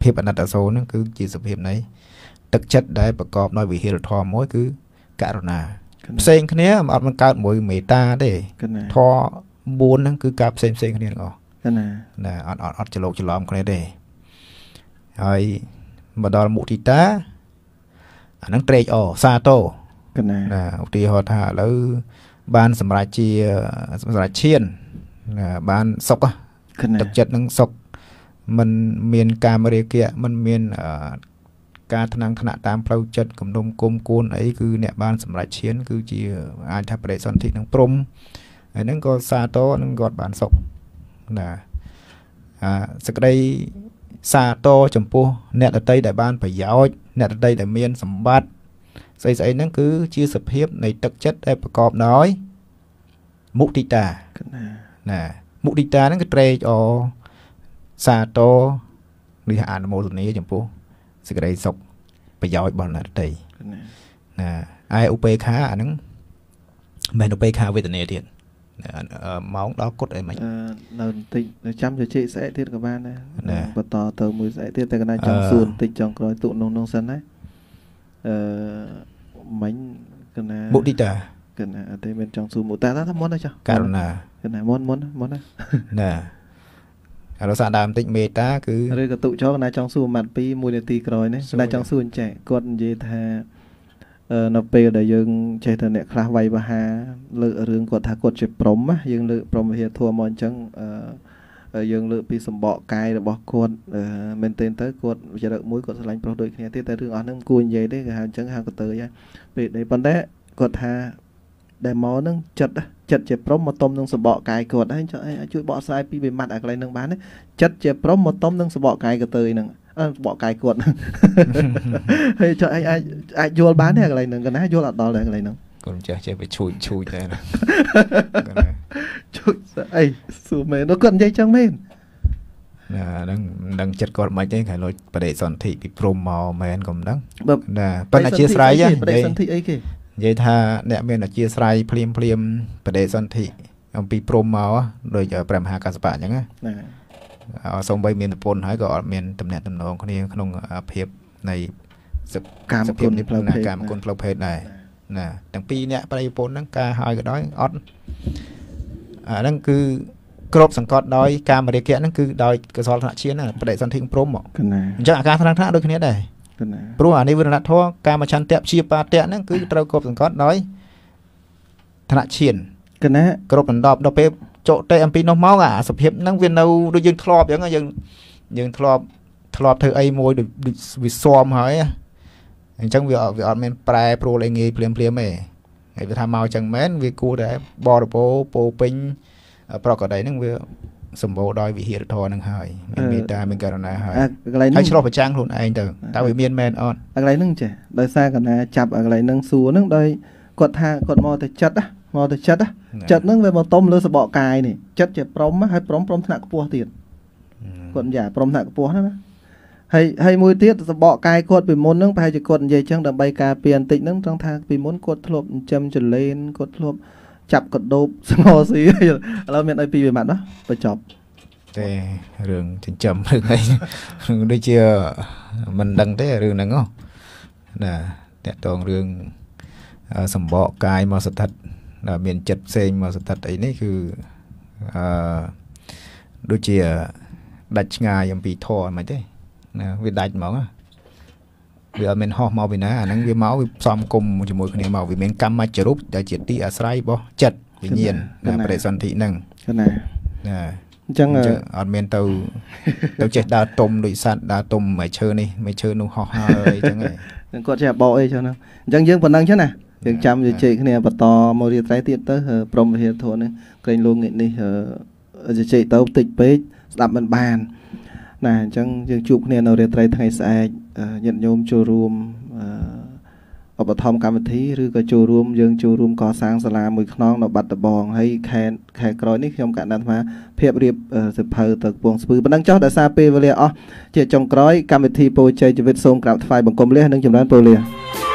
ភាពអណត្តសូរហ្នឹងគឺជាសភាពនៃទឹកចិត្តដែលប្រកបដោយវិហារធម៌មួយគឺករុណាផ្សេងគ្នាអត់មិនកើតមួយមេត្តាទេធម៌បួនហ្នឹងគឺកើតផ្សេងផ្សេងគ្នាទាំងអស់ណាណាអត់អត់អត់ច្រឡោកច្រឡំគ្នាទេហើយមកដល់មុទិតាអាហ្នឹងត្រេកអរសាទរណាឧទាហរណ៍ថាឥឡូវបានសម្រាប់ជាសម្រាប់ឈានបានសុខទឹកចិត្តនឹងសុខมันមានកាមរាគៈมันមានការថ្នាំងថ្នាក់តាមផ្លូវចិត្តគំនុំគុំគួនអីគឺអ្នកបានសម្រេចឈានគឺជាអាចថាបរិសន្ធិនឹងព្រំហើយហ្នឹងក៏សាទរនឹងគាត់បានសុខណាអាសក្តីសាទរចំពោះអ្នកដតីដែលបានប្រយោជន៍អ្នកដតីដែលមានសម្បត្តិស្អីស្អីហ្នឹងគឺជាសភាពនៃទឹកចិត្តដែលប្រកបដោយមុទិតាណាមុទិតាហ្នឹងគឺត្រេកអរសាទរឬអនុមោទនាចំពោះសេចក្តីសុខប្រយោជន៍របស់អ្នកដទៃណាឯឧបេក្ខាអាហ្នឹងមិនឧបេក្ខាវេទនាទៀតម៉ោងដល់គុតអីមិននៅបន្តិចចាំជជែកស្អែកទៀតក៏បានដែរបន្តទៅមួយស្អែកទៀតតែកណាចង់សួរបន្តិចចង់ក្រោយទូនក្នុងសិនណាអឺមិញកណាមុទិតាកណាអត់ទេមិនចង់សួរមុទិតាថាមុនណាចុះករុណាកណាមុនមុនមុនណាណាឥឡូវសាដើមបន្តិចមេត្តាគឺឬក៏ទុចោកណាចង់សួរម៉ាត់ពីមួយនាទីក្រោយនេះណាចង់សួរអញ្ចេះគាត់និយាយថានៅពេលដែលយើងចេះតែអ្នកខ្លះវាយបហាលើករឿងគាត់ថាគាត់ជាព្រំណាយើងលើកព្រំវិហារធម៌មកអញ្ចឹងអឺយើងលើកពីសម្បកកាយរបស់គាត់មែនទែនទៅគាត់ចរិតមួយគាត់ឆ្លាញ់ប្រុសដូចគ្នាទៀតតែរឿងអស់ហ្នឹងគួរនិយាយទេគេហៅអញ្ចឹងហៅកតើយពេលនេះប៉ុន្តែគាត់ថាដែលមកហ្នឹងចិត្តចិត្តជាព្រំមកតុំនឹងសម្បកកាយគាត់ហើយជួយបកស្រាយពីវិមត្តអាកន្លែងហ្នឹងបានចិត្តជាព្រំមកតុំនឹងសម្បកកាយកតើយហ្នឹងអឺបកកាយគាត់ហើយចុះអាចអាចយល់បានទេកន្លែងហ្នឹងកណាយល់អត់ដល់ដែរកន្លែងហ្នឹងគាត់ចេះចេះទៅឈួយឈួយតែណាឈួយអីសួរមែនគាត់និយាយចឹងមែនណាហ្នឹងមិនដឹងចិត្តគាត់មិនទេខែលុយបដិសន្ធិពីព្រំមកមែនក៏មិនដឹងណាប៉ុន្តែអធិស្ឋានបដិសន្ធិអីគេនិយាយថាអ្នកមានអធិស្ឋានភ្លាមភ្លាមបដិសន្ធិអំពីព្រំមកដូចព្រះមហាកសបៈអញ្ចឹងណាសូម្បីមានប្រពន្ធហើយក៏អត់មានតំណែងតំណងគ្នាក្នុងភាពនៃសភាពនេះផ្លូវភេទកម្មគុណផ្លូវភេទដែរណាទាំងពីរអ្នកប្រិយប្រពន្ធហ្នឹងការហើយក៏ដោយអត់អាហ្នឹងគឺគ្របសង្កត់ដោយកាមរាគៈហ្នឹងគឺដោយកសលធនៈឈានណាបដិសន្ធិព្រំមកអញ្ចឹងអាការថ្នាក់ថ្នាក់ដូចគ្នាដែរព្រោះអានេះវិរណធម៌កាមឆន្ទៈព្យាបាទៈហ្នឹងគឺត្រូវគ្របសង្កត់ដោយឋានៈឈានកណាគ្របដណ្ដប់ដល់ពេលចុតេអំពីនោះមកអាសភាពហ្នឹងវានៅដូចយើងធ្លាប់អញ្ចឹងយើងយើងធ្លាប់ធ្លាប់ធ្វើអីមួយដូចវាស៊ាំហើយអញ្ចឹងវាវាអត់មានប្រែប្រួលអីងាយភ្លាមភ្លាមទេហើយវាថាមកអញ្ចឹងមែនវាគួរតែបរិពោពោពេញប្រកបដីហ្នឹងវាសម្បូរដោយវិហារធម៌ហ្នឹងហើយមានមេត្តាមានករុណាហើយហើយឆ្លោះប្រចាំងខ្លួនឯងទៅតើវាមានមែនអត់កន្លែងហ្នឹងចេះដោយសារកណាចាប់កន្លែងហ្នឹងសួរហ្នឹងដោយគាត់ថាគាត់មកទៅចិត្តណាមកទៅចិត្តចិត្តហ្នឹងវាមកតុំលើសបកកាយនេះចិត្តជាព្រំហើយព្រំព្រំថ្នាក់ខ្ពស់ទៀតគាត់និយាយព្រំថ្នាក់ខ្ពស់ណាណាហើយហើយមួយទៀតសបកកាយគាត់ពីមុនហ្នឹងប្រហែលជាគាត់និយាយចឹងដើម្បីការពារបន្តិចហ្នឹងត្រង់ថាពីមុនគាត់ធ្លាប់ចិញ្ចឹមចលេនគាត់ធ្លាប់ចាប់កដោបស្ងោស៊ីឥឡូវមានអីពីវិមត្តណាបញ្ចប់ទេរឿងចិញ្ចឹមរឿងអីដូចជាមិនដឹងទេរឿងហ្នឹងណាតកតងរឿងសម្បកកាយមកស្ថិតដែលមានចិត្តផ្សេងមកស្ថិតអីនេះគឺអឺដូចជាដាច់ឆ្ងាយអំពីធម៌មិនទេណាវាដាច់ហ្មងវាអត់មានហោះមកពីណាអាហ្នឹងវាមកវាផ្សំគុំជាមួយគ្នាមកវាមានកម្មច្ចរូបដែលជាទីអាស្រ័យរបស់ចិត្តវិញ្ញាណណាបរិសន្ធិហ្នឹងណាណាអញ្ចឹងអត់មានទៅទៅចេះដើរទុំដូចសត្វដើរទុំមួយឈើនេះមួយឈើនោះហោះហើយអញ្ចឹងឯងគាត់ចេះបោអីចឹងហ្នឹងអញ្ចឹងយើងប៉ុណ្ណឹងចឹងណាយើងចាំជជែកគ្នាបន្តមករៀបត្រៃទៀតទៅព្រមវិហារធម៌នេះក្រែងលោកនេះជជែកទៅតិចពេកស្ដាប់មិនបានណាអញ្ចឹងយើងជួបគ្នានៅរាត្រីថ្ងៃស្អែកញាតិញោមចូលរួមឧបត្ថម្ភកម្មវិធីឬក៏ចូលរួមយើងចូលរួមកសាងសាលាមួយខ្នងនៅបាត់ដំបងហើយខែខែក្រោយនេះខ្ញុំកណ្ដាលថាភាពរៀបសិភៅទៅពងស្ពឺប៉ុណ្ណឹងចុះដោយសារពេលវេលាអស់ជាចុងក្រោយកម្មវិធីពោជ័យជីវិតសូមក្រាបថ្វាយបង្គំលានិងចម្រើនពរលា